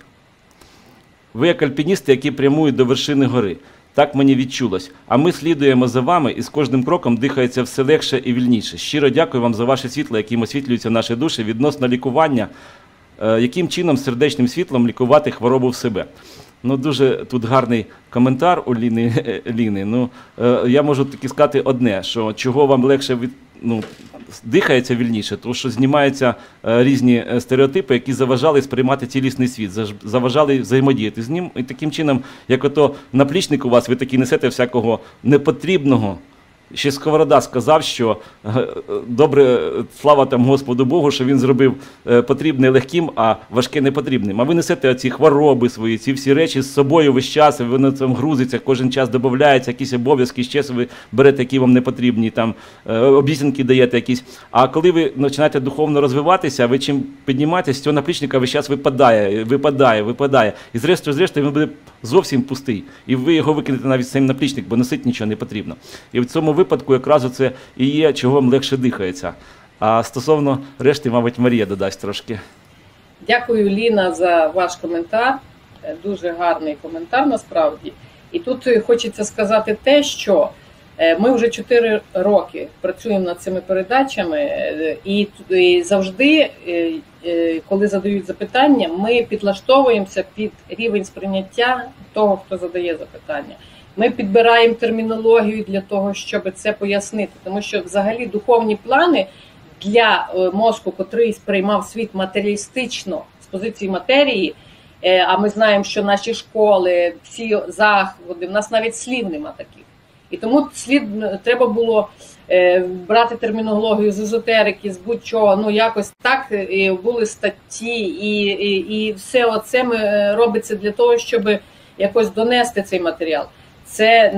Ви як альпіністи, які прямують до вершини гори. Так мені відчулось. А ми слідуємо за вами, і з кожним кроком дихається все легше і вільніше. Щиро дякую вам за ваше світло, яким освітлюються наші душі відносно лікування, яким чином сердечним світлом лікувати хворобу в себе. Дуже тут гарний коментар у Ліни. Я можу тільки сказати одне, що чого вам легше дихається вільніше, тому що знімаються різні стереотипи, які заважали сприймати цілісний світ, заважали взаємодіяти з ним. І таким чином, як ото наплічник у вас, ви таки несете всякого непотрібного. Ще Сковорода сказав, що добре, слава там Господу Богу, що він зробив потрібне легким, а важке непотрібним. А ви несете ці хвороби свої, ці всі речі з собою весь час, воно там грузиться, кожен час додається, якісь обов'язки, ще ви берете, які вам не потрібні, там обіцянки даєте якісь. А коли ви починаєте духовно розвиватися, ви чим піднімаєтесь, з цього наплічника весь час випадає. І зрештою він буде зовсім пустий. І ви його викинете навіть цей наплічник, бо носити нічого не потрібно. І в цьому випадку якраз це і є, чого вам легше дихається. А стосовно решти, мабуть, Марія додасть трошки. Дякую, Ліна, за ваш коментар. Дуже гарний коментар, насправді. І тут хочеться сказати те, що ми вже 4 роки працюємо над цими передачами, і завжди, коли задають запитання, ми підлаштовуємося під рівень сприйняття того, хто задає запитання. Ми підбираємо термінологію для того, щоб це пояснити. Тому що взагалі духовні плани для мозку, котрий сприймав світ матеріалістично з позиції матерії, а ми знаємо, що наші школи, всі заходи, в нас навіть слів нема таких. І тому треба було брати термінологію з езотерики, з будь-чого, якось так, і були статті, і все оце робиться для того, щоб якось донести цей матеріал. Це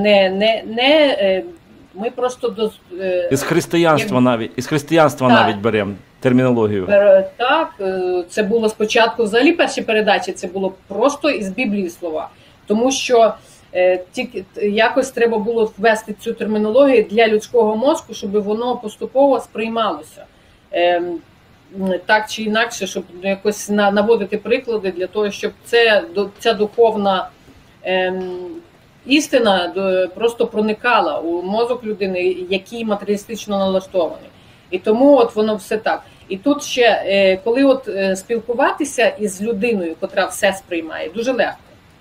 не ми просто із християнства навіть беремо термінологію. Так, це було спочатку, взагалі перші передачі, це було просто із Біблії слова. Тому що тільки якось треба було ввести цю термінологію для людського мозку, щоб воно поступово сприймалося. Так чи інакше, щоб якось наводити приклади для того, щоб ця духовна істина просто проникала у мозок людини, який матеріалістично налаштований. І тому воно все так. І тут ще, коли спілкуватися із людиною, котра все сприймає, дуже легко.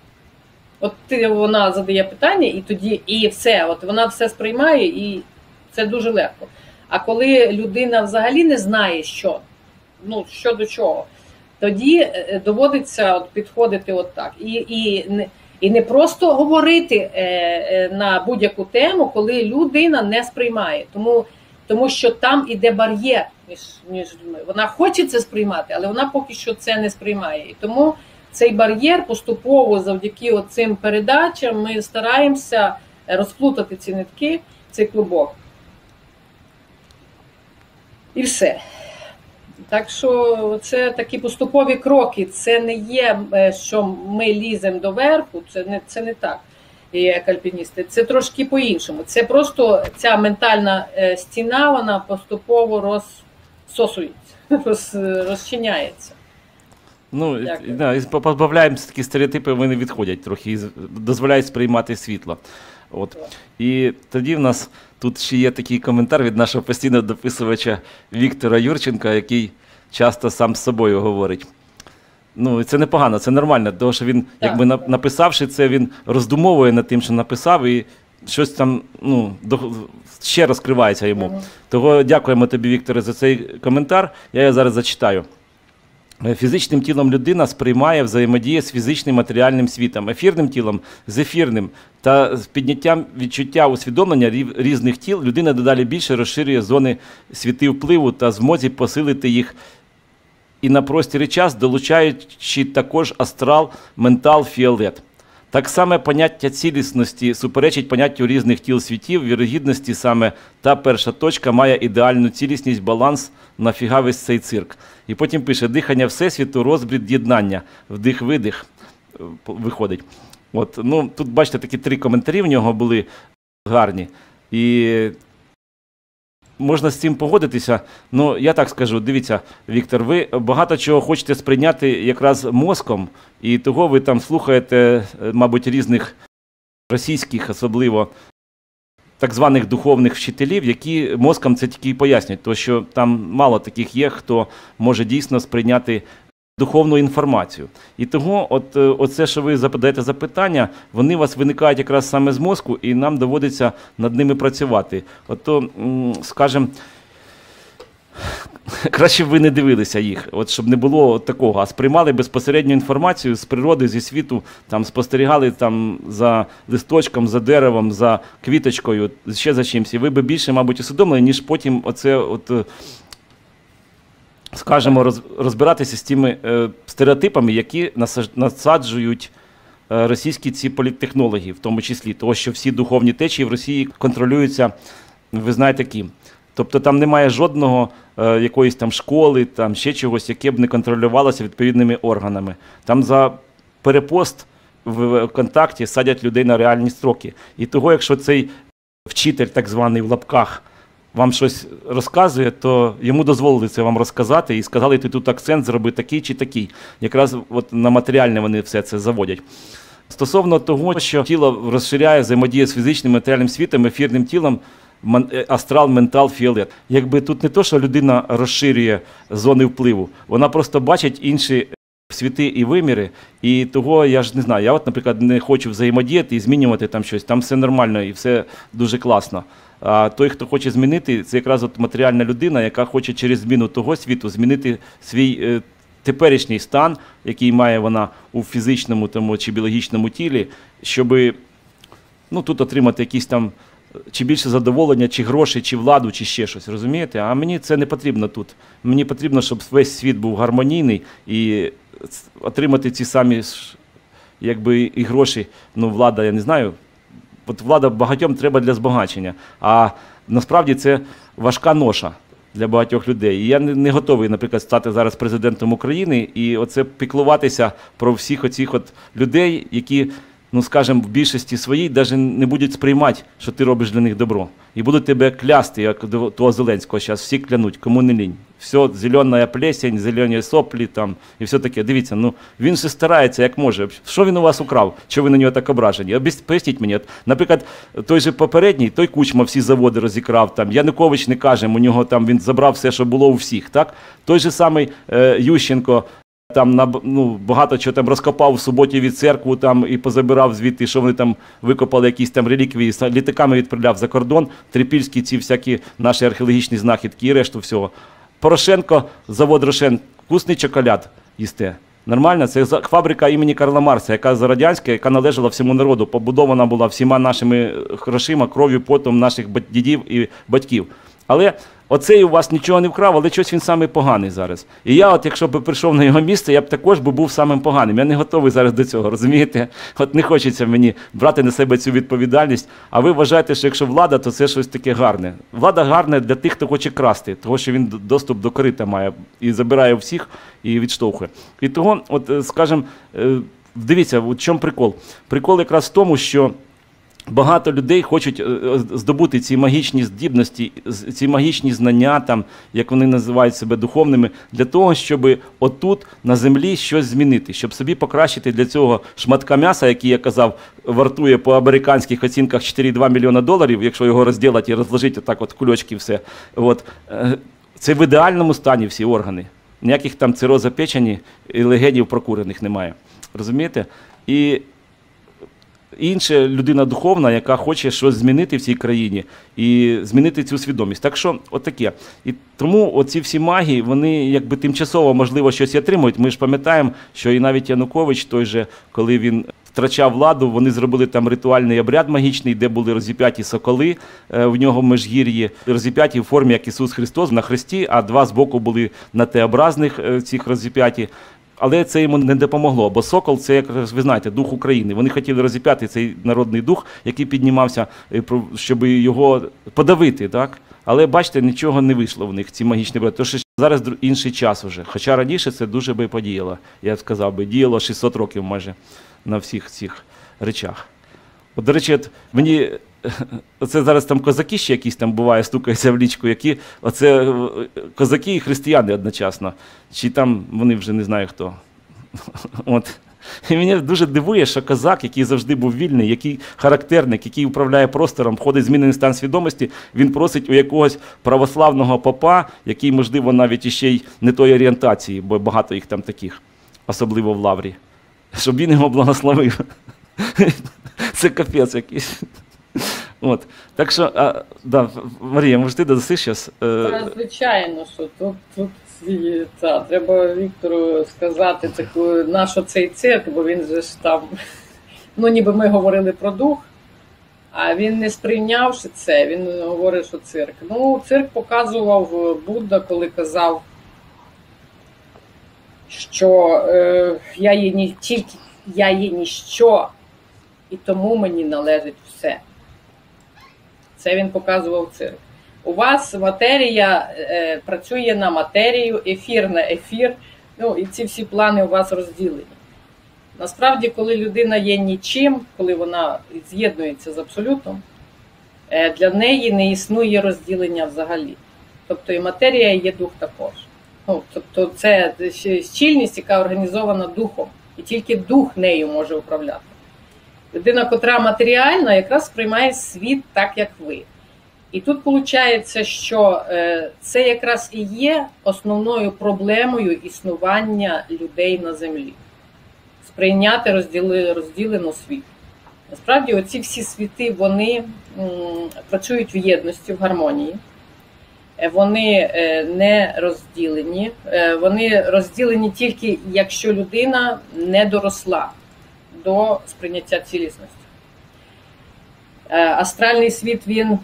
Вона задає питання, і тоді все, вона все сприймає, і це дуже легко. А коли людина взагалі не знає, що до чого, тоді доводиться підходити так. І не просто говорити на будь-яку тему, коли людина не сприймає. Тому що там іде бар'єр між людьми. Вона хоче це сприймати, але вона поки що це не сприймає. І тому цей бар'єр поступово завдяки цим передачам ми стараємося розплутати ці нитки, цей клубок. І все. Так що це такі поступові кроки, це не є, що ми ліземо до верху, це не так, як альпіністи, це трошки по-іншому. Це просто ця ментальна стіна, вона поступово розчиняється. Ну, да, і позбавляємося, такі стереотипи, вони відходять трохи і дозволяють сприймати світло. От. І тоді в нас тут ще є такий коментар від нашого постійного дописувача Віктора Юрченка, який часто сам з собою говорить. Ну, і це непогано, це нормально, тому що він, якби написавши це, він роздумовує над тим, що написав, і щось там, ну, ще розкривається йому. Того дякуємо тобі, Вікторе, за цей коментар. Я його зараз зачитаю. Фізичним тілом людина сприймає взаємодію з фізичним матеріальним світом, ефірним тілом з ефірним. Та з підняттям відчуття усвідомлення різних тіл людина дедалі більше розширює зони світи впливу та змозі посилити їх і на простір і час, долучаючи також астрал, ментал, фіолет. Так само поняття цілісності суперечить поняттю різних тіл світів, вірогідності саме та перша точка має ідеальну цілісність, баланс, нафіга весь цей цирк. І потім пише, дихання Всесвіту, розбрід єднання, вдих-видих виходить. От, ну, тут, бачите, такі 3 коментарі в нього були гарні. І можна з цим погодитися. Ну, я так скажу, дивіться, Віктор, ви багато чого хочете сприйняти якраз мозком, і того ви там слухаєте, мабуть, різних російських, особливо, так званих духовних вчителів, які мозком це тільки і пояснюють, тому що там мало таких є, хто може дійсно сприйняти духовну інформацію. І того, оце, що ви задаєте запитання, вони у вас виникають якраз саме з мозку, і нам доводиться над ними працювати. Ото, скажімо, краще б ви не дивилися їх, от щоб не було такого, а сприймали безпосередню інформацію з природи, зі світу, там спостерігали там за листочком, за деревом, за квіточкою, ще за чимось. І ви б більше, мабуть, усвідомили, ніж потім оце от, скажімо, розбиратися з тими стереотипами, які насаджують російські ці політтехнологи, в тому числі, того, що всі духовні течії в Росії контролюються, ви знаєте, ким. Тобто там немає жодного якоїсь там школи, там ще чогось, яке б не контролювалося відповідними органами. Там за перепост в контакті садять людей на реальні строки. І того, якщо цей вчитель, так званий в лапках, вам щось розказує, то йому дозволили це вам розказати і сказали, ти тут акцент зроби такий чи такий. Якраз от на матеріальне вони все це заводять. Стосовно того, що тіло розширяє взаємодію з фізичним матеріальним світом, ефірним тілом, астрал, ментал, фіолет. Якби тут не то, що людина розширює зони впливу, вона просто бачить інші світи і виміри, і того, я ж не знаю, я от, наприклад, не хочу взаємодіяти і змінювати там щось, там все нормально і все дуже класно. А той, хто хоче змінити, це якраз от матеріальна людина, яка хоче через зміну того світу змінити свій теперішній стан, який має вона у фізичному тому, чи біологічному тілі, щоб тут отримати якісь там чи більше задоволення, чи гроші, чи владу, чи ще щось, розумієте? А мені це не потрібно тут. Мені потрібно, щоб весь світ був гармонійний і отримати ці самі, якби, і гроші, влада, я не знаю, от влада багатьом треба для збагачення, а насправді це важка ноша для багатьох людей. І я не готовий, наприклад, стати зараз президентом України і оце піклуватися про всіх оцих от людей, які, скажімо, в більшості своїй навіть не будуть сприймати, що ти робиш для них добро. І будуть тебе клясти, як до того Зеленського зараз, всі клянуть, кому не лінь. Все, зелена плесень, зелені соплі там, і все таке. Дивіться, він же старається, як може. Що він у вас украв? Чого ви на нього так ображені? Поясніть мені. Наприклад, той же попередній, той Кучма всі заводи розікрав, там, Янукович не кажемо, у нього там він забрав все, що було у всіх, так? Той же самий Ющенко, там багато чого там розкопав в Суботіві церкву там і позабирав звідти, що вони там викопали якісь там реліквії, літаками відправляв за кордон, трипільські ці всякі наші археологічні знахідки і решту всього. Порошенко, завод Рошен, вкусний чоколяд їсте. Нормально? Це фабрика імені Карла Маркса, яка за радянська, яка належала всьому народу, побудована була всіма нашими грошима, кров'ю, потом наших дідів і батьків. Але оцей у вас нічого не вкрав, але щось він самий поганий зараз. І я от, якщо б прийшов на його місце, я б також був самим поганим. Я не готовий зараз до цього, розумієте? От не хочеться мені брати на себе цю відповідальність. А ви вважаєте, що якщо влада, то це щось таке гарне. Влада гарна для тих, хто хоче красти, тому що він доступ до корита має і забирає у всіх, і відштовхує. І того, от, скажімо, дивіться, в чому прикол? Прикол якраз в тому, що багато людей хочуть здобути ці магічні здібності, ці магічні знання, там, як вони називають себе духовними, для того, щоб отут на землі щось змінити, щоб собі покращити для цього шматка м'яса, який, я казав, вартує по американських оцінках 4,2 мільйона доларів, якщо його розділити і розложити отак от в кульочки все. От. Це в ідеальному стані всі органи. Ніяких там цироза печені і легенів прокурених немає. Розумієте? І інша людина духовна, яка хоче щось змінити в цій країні і змінити цю свідомість. Так що, отаке. І тому оці всі маги, вони якби тимчасово, можливо, щось і отримують. Ми ж пам'ятаємо, що і навіть Янукович, той же, коли він втрачав владу, вони зробили там ритуальний обряд магічний, де були розіп'яті соколи в нього в Межгір'ї, розіп'яті в формі, як Ісус Христос на хресті, а два збоку були на Т-образних цих розіп'яті. Але це йому не допомогло, бо сокол – це, як ви знаєте, дух України. Вони хотіли розіп'яти цей народний дух, який піднімався, щоб його подавити, так? Але, бачите, нічого не вийшло в них, ці магічні брати. Тож зараз інший час вже. Хоча раніше це дуже би подіяло, я б сказав би, діяло 600 років майже на всіх цих речах. От, до речі, мені оце зараз там козаки ще якісь там буває, стукаються в лічку, які оце козаки і християни одночасно. Чи там вони вже не знаю хто. От. І мене дуже дивує, що козак, який завжди був вільний, який характерник, який управляє простором, входить в змінений стан свідомості, він просить у якогось православного попа, який, можливо, навіть іще й не тої орієнтації, бо багато їх там таких, особливо в Лаврі, щоб він його благословив. Це капець якийсь. От. Так що, да, Марія, може ти додасиш зараз? Звичайно, що тут треба Віктору сказати, наш оцей цирк, бо він же ж там, ну ніби ми говорили про дух, а він не сприйнявши це, він говорить, що цирк. Ну, цирк показував Будда, коли казав, що я є ніщо, і тому мені належить все. Це він показував цирк. У вас матерія працює на матерію, ефір на ефір, ну і ці всі плани у вас розділені. Насправді, коли людина є нічим, коли вона з'єднується з абсолютом, для неї не існує розділення взагалі. Тобто і матерія, і є дух також. Ну, тобто це щільність, яка організована духом, і тільки дух нею може управляти. Людина, котра матеріальна, якраз сприймає світ так, як ви. І тут виходить, що це якраз і є основною проблемою існування людей на землі. Сприйняти розділену світ. Насправді, оці всі світи, вони працюють в єдності, в гармонії. Вони не розділені. Вони розділені тільки, якщо людина не доросла до сприйняття цілісності. Астральний світ, він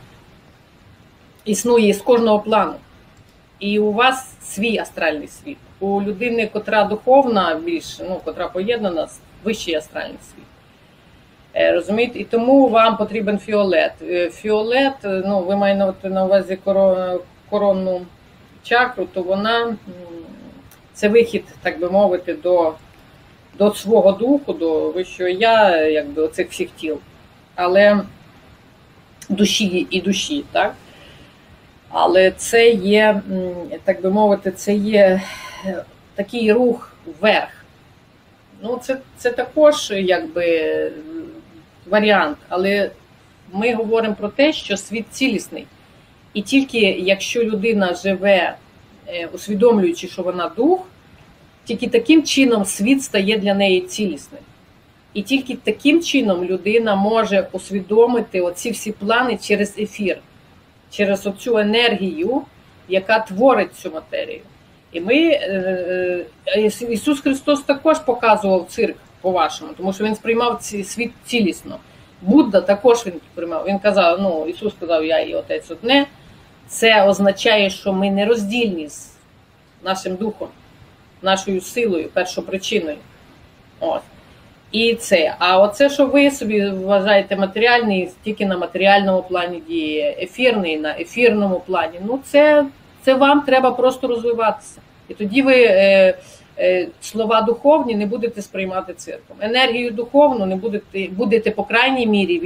існує з кожного плану. І у вас свій астральний світ. У людини, котра духовна більш, ну, котра поєднана, вищий астральний світ. Розумієте? І тому вам потрібен фіолет. Фіолет, ну, ви маєте на увазі коронну чакру, то вона, це вихід, так би мовити, до свого духу, до вищого я, якби оцих всіх тіл. Але душі і душі, так? Але це є, так би мовити, це є такий рух вверх. Ну, це також, якби, варіант, але ми говоримо про те, що світ цілісний. І тільки якщо людина живе, усвідомлюючи, що вона дух, тільки таким чином світ стає для неї цілісним. І тільки таким чином людина може усвідомити оці всі плани через ефір, через оцю енергію, яка творить цю матерію. І Ісус Христос також показував цирк, по-вашому, тому що він сприймав світ цілісно. Будда також він сприймав. Він казав, ну, Ісус сказав, я і Отець одне, Це означає, що ми не роздільні з нашим духом, нашою силою, першопричиною. От. І це. А оце, що ви собі вважаєте матеріальний, тільки на матеріальному плані діє, ефірний на ефірному плані, ну це вам треба просто розвиватися. І тоді ви слова духовні не будете сприймати цирком. Енергію духовну не будете по крайній мірі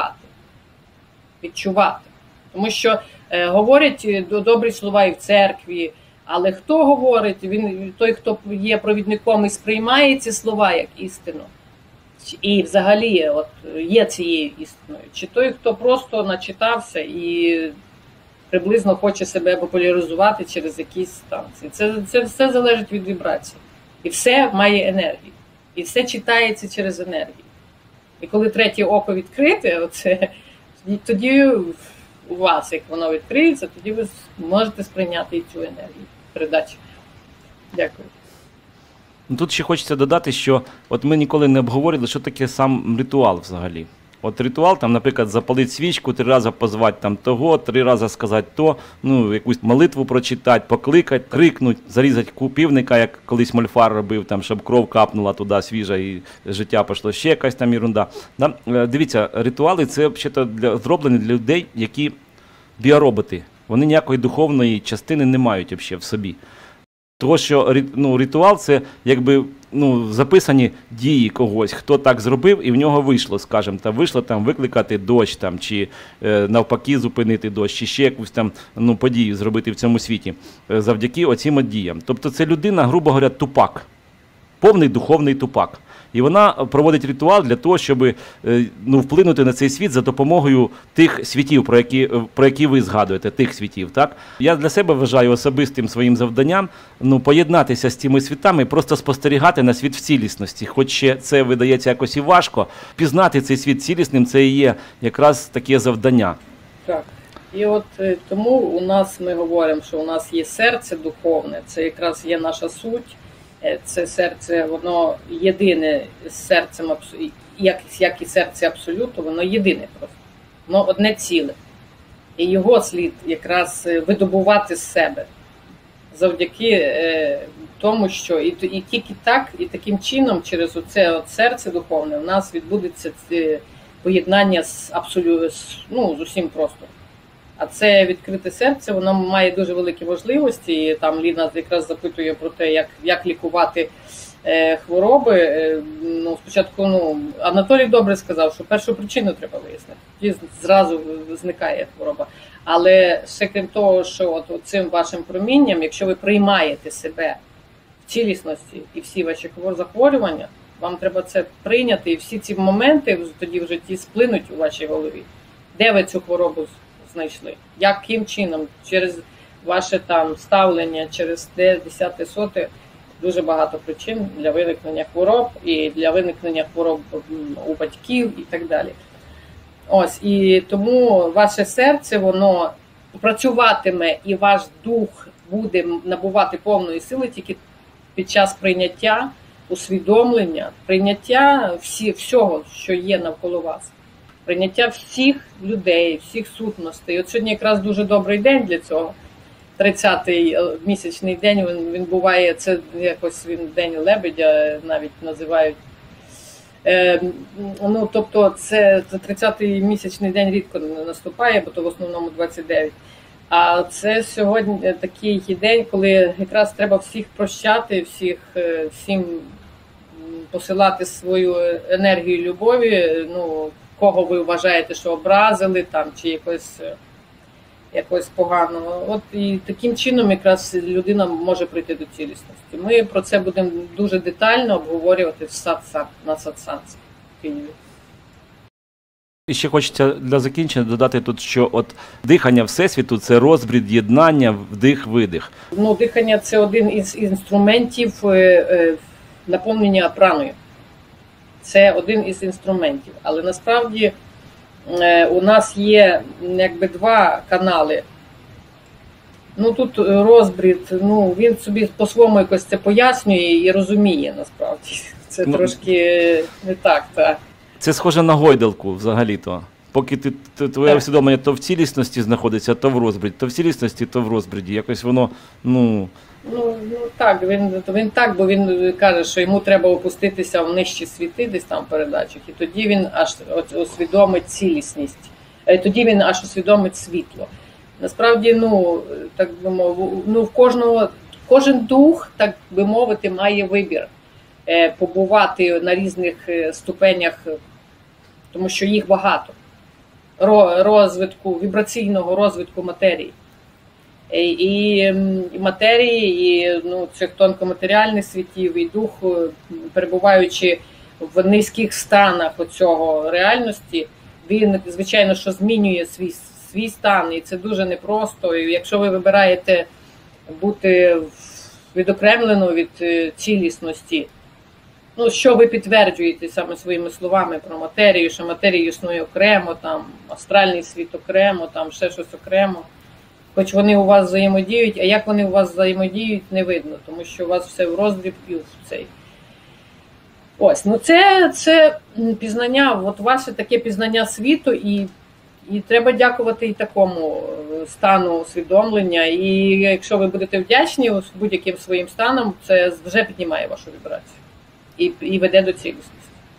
відчувати. Тому що говорять добрі слова і в церкві, але хто говорить, той, хто є провідником і сприймає ці слова як істину, і взагалі от, є цією істиною, чи той, хто просто начитався і приблизно хоче себе популяризувати через якісь станції. Це все залежить від вібрацій. І все має енергію. І все читається через енергію. І коли третє око відкрите, тоді у вас, як воно відкриється, тоді ви можете сприйняти і цю енергію передачі. Дякую. Тут ще хочеться додати, що от ми ніколи не обговорили, що таке сам ритуал взагалі. От ритуал, там, наприклад, запалити свічку, 3 рази позвати там того, 3 рази сказати то, ну, якусь молитву прочитати, покликати, крикнути, зарізати півника, як колись Мольфар робив, там, щоб кров капнула туди свіжа і життя пішло, ще якась там ерунда. Да? Дивіться, ритуали – це взагалі зроблені для людей, які біороботи. Вони ніякої духовної частини не мають взагалі в собі. Тому що ритуал – це якби записані дії когось, хто так зробив, і в нього вийшло, скажімо, вийшло там викликати дощ, там, чи навпаки зупинити дощ, чи ще якусь там подію зробити в цьому світі завдяки оцим діям. Тобто це людина, грубо говоря, тупак, повний духовний тупак. І вона проводить ритуал для того, щоб вплинути на цей світ за допомогою тих світів, про які ви згадуєте, тих світів. Так? Я для себе вважаю особистим своїм завданням поєднатися з цими світами і просто спостерігати на світ в цілісності. Хоч ще це видається якось і важко, пізнати цей світ цілісним – це і є якраз таке завдання. Так. І от тому у нас ми говоримо, що у нас є серце духовне, це якраз є наша суть. Це серце, воно єдине з серцем, як і серце абсолюту, воно єдине просто. Воно одне ціле. І його слід якраз видобувати з себе. Завдяки тому, що і тільки так, і таким чином, через оце серце духовне, у нас відбудеться поєднання з усім просто. А це відкрите серце, воно має дуже великі можливості. І там Ліна якраз запитує про те, як лікувати хвороби. Спочатку, Анатолій добре сказав, що першу причину треба вияснити. Тоді зразу зникає хвороба. Але ще крім того, що цим вашим промінням, якщо ви приймаєте себе в цілісності і всі ваші захворювання, вам треба це прийняти. І всі ці моменти тоді в житті сплинуть у вашій голові. Де ви цю хворобу знайшли? Яким чином? Через ваше там ставлення, через те, 10-те, 100-те, дуже багато причин для виникнення хвороб і для виникнення хвороб у батьків і так далі. Ось, і тому ваше серце, воно працюватиме і ваш дух буде набувати повної сили тільки під час прийняття, усвідомлення, прийняття всього, що є навколо вас. Прийняття всіх людей, всіх сутностей. От сьогодні якраз дуже добрий день для цього. 30-й місячний день, він буває, це якось він День Лебедя навіть називають. Тобто це 30-й місячний день рідко наступає, бо то в основному 29. А це сьогодні такий день, коли якраз треба всіх прощати, всім посилати свою енергію любові, кого ви вважаєте, що образили там, чи якось погано. От і таким чином якраз людина може прийти до цілісності. Ми про це будемо дуже детально обговорювати на сатсанзі в Києві. І ще хочеться для закінчення додати тут, що от дихання Всесвіту – це розбрід єднання, вдих-видих. Дихання – це один із інструментів наповнення праною. Це один із інструментів. Але насправді у нас є якби 2 канали. Тут розбрід, він собі по-своєму якось це пояснює і розуміє насправді. Це трошки не так. Це схоже на гойдалку взагалі-то. поки твоє усвідомлення то в цілісності знаходиться, то в розбріді, то в цілісності, то в розбріді. Якось воно, ну... Ну так, він так, бо він каже, що йому треба опуститися в нижчі світи десь там в передачах, і тоді він аж усвідомить цілісність, тоді він аж усвідомить світло. Насправді, ну, так би мовити, ну, кожен дух, так би мовити, має вибір побувати на різних ступенях, тому що їх багато, вібраційного розвитку матерії. І матерії, і ну, цих тонкоматеріальних світів, і дух, перебуваючи в низьких станах оцього реальності, він, звичайно, що змінює свій стан, і це дуже непросто. І якщо ви вибираєте бути відокремлено від цілісності, ну, що ви підтверджуєте саме своїми словами про матерію, що матерія існує окремо, там, астральний світ окремо, там, ще щось окремо. Хоч вони у вас взаємодіють, а як вони у вас взаємодіють, не видно, тому що у вас все в роздріб і в цей. Ось, ну це пізнання, от ваше таке пізнання світу, і треба дякувати і такому стану усвідомлення. І якщо ви будете вдячні будь-яким своїм станом, це вже піднімає вашу вібрацію і веде до цілісності.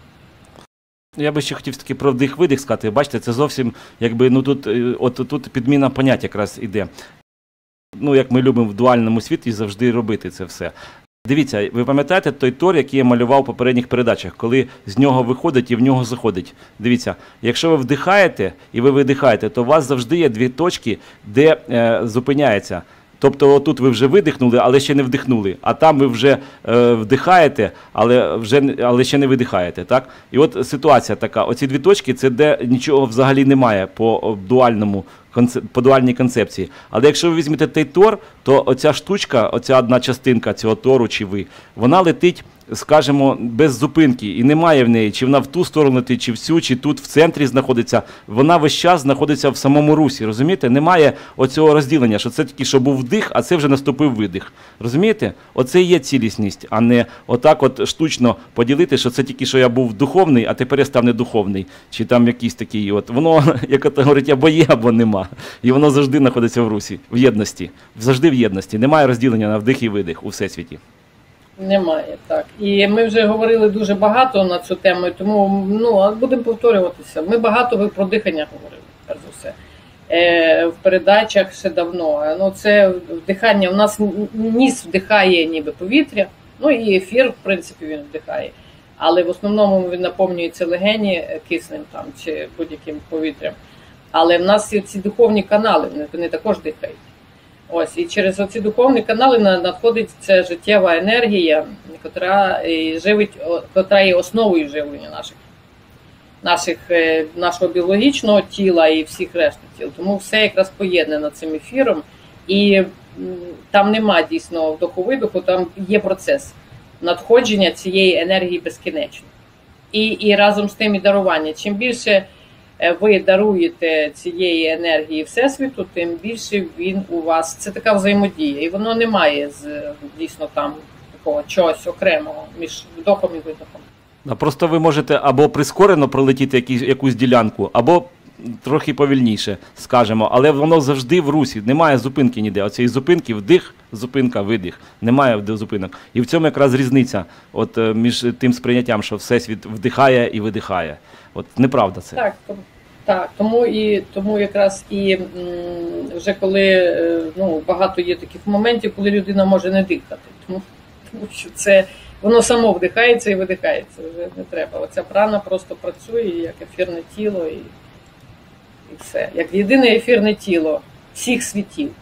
Я би ще хотів таки про вдих-видих сказати. Бачите, це зовсім, якби, ну тут підміна понять якраз іде. Ну, як ми любимо в дуальному світі завжди робити це все. Дивіться, ви пам'ятаєте той тор, який я малював в попередніх передачах, коли з нього виходить і в нього заходить? Дивіться, якщо ви вдихаєте і ви видихаєте, то у вас завжди є дві точки, де зупиняється. Тобто отут ви вже видихнули, але ще не вдихнули, а там ви вже вдихаєте, але ще не видихаєте. Так? І от ситуація така, оці дві точки – це де нічого взагалі немає по дуальній концепції. Але якщо ви візьмете той тор, то оця штучка, оця одна частинка цього тору чи ви, вона летить, скажімо, без зупинки, і немає в неї, чи вона в ту сторону летить, чи в цю, чи тут в центрі знаходиться, вона весь час знаходиться в самому русі, розумієте? Немає оцього розділення, що це тільки що був вдих, а це вже наступив видих. Розумієте? Оце і є цілісність, а не отак от штучно поділити, що це тільки що я був духовний, а тепер я став недуховний, чи там якийсь такий, от. Воно, як ото говорить, або є, або нема. І воно завжди знаходиться в русі, в єдності. Завжди в єдності. Немає розділення на вдих і видих у всесвіті. Немає, так. І ми вже говорили дуже багато на цю тему, тому будемо повторюватися. Ми багато про дихання говорили, перш за все, в передачах ще давно. Ну, це вдихання, у нас ніс вдихає ніби повітря, ну і ефір, в принципі, він вдихає. Але в основному він наповнюється легені киснем там, чи будь-яким повітрям. Але в нас є ці духовні канали, вони також дихають. Ось, і через оці духовні канали надходить ця життєва енергія, котра є основою живлення нашого біологічного тіла і всіх решти тіл. Тому все якраз поєднано цим ефіром. І там нема дійсно вдоху-видоху, там є процес надходження цієї енергії безкінечно. І разом з тим і дарування. Чим більше ви даруєте цієї енергії Всесвіту, тим більше він у вас. Це така взаємодія. І воно немає дійсно там такого чогось окремого між вдохом і видохом. Просто ви можете або прискорено пролетіти якусь ділянку, або трохи повільніше, скажемо. Але воно завжди в русі. Немає зупинки ніде. Оцієї зупинки вдих, зупинка, видих. Немає зупинок. І в цьому якраз різниця от, між тим сприйняттям, що Всесвіт вдихає і видихає. От неправда це. Так, тому якраз і вже коли багато є таких моментів, коли людина може не дихати, тому що це воно само вдихається і видихається, вже не треба. Оця прана просто працює як ефірне тіло і все. Як єдине ефірне тіло всіх світів.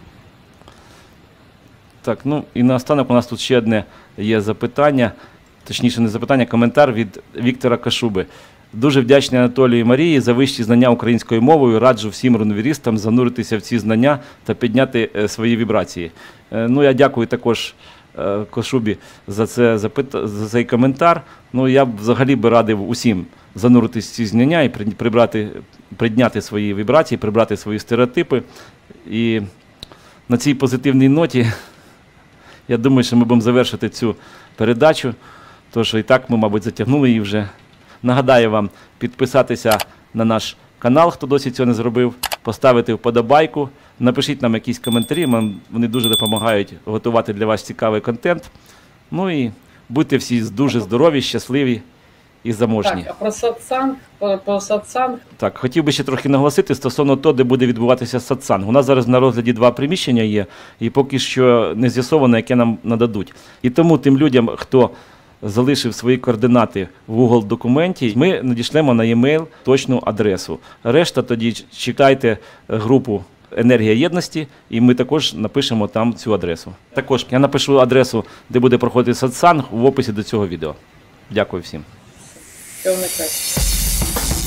Так, і наостанок у нас тут ще одне є запитання, точніше не запитання, коментар від Віктора Кашуби. Дуже вдячний Анатолію і Марії за вищі знання українською мовою. Раджу всім рунвірістам зануритися в ці знання та підняти свої вібрації. Я дякую також Кашубі за цей коментар. Я б взагалі радив усім зануритися в ці знання і підняти свої вібрації, прибрати свої стереотипи. І на цій позитивній ноті я думаю, що ми будемо завершити цю передачу, тому що і так ми, мабуть, затягнули її вже. Нагадаю вам підписатися на наш канал, хто досі цього не зробив, поставити вподобайку, напишіть нам якісь коментарі, вони дуже допомагають готувати для вас цікавий контент. Ну і будьте всі дуже здорові, щасливі і заможні. Так, а про сатсанг, Так, хотів би ще трохи наголосити стосовно того, де буде відбуватися сатсанг. У нас зараз на розгляді 2 приміщення є, і поки що не з'ясовано, яке нам нададуть. І тому тим людям, хто залишив свої координати в Google документі, ми надішлемо на e-mail точну адресу. Решта тоді чекайте групу «Енергія єдності», і ми також напишемо там цю адресу. Також я напишу адресу, де буде проходити сатсанг, в описі до цього відео. Дякую всім. всього найкраще.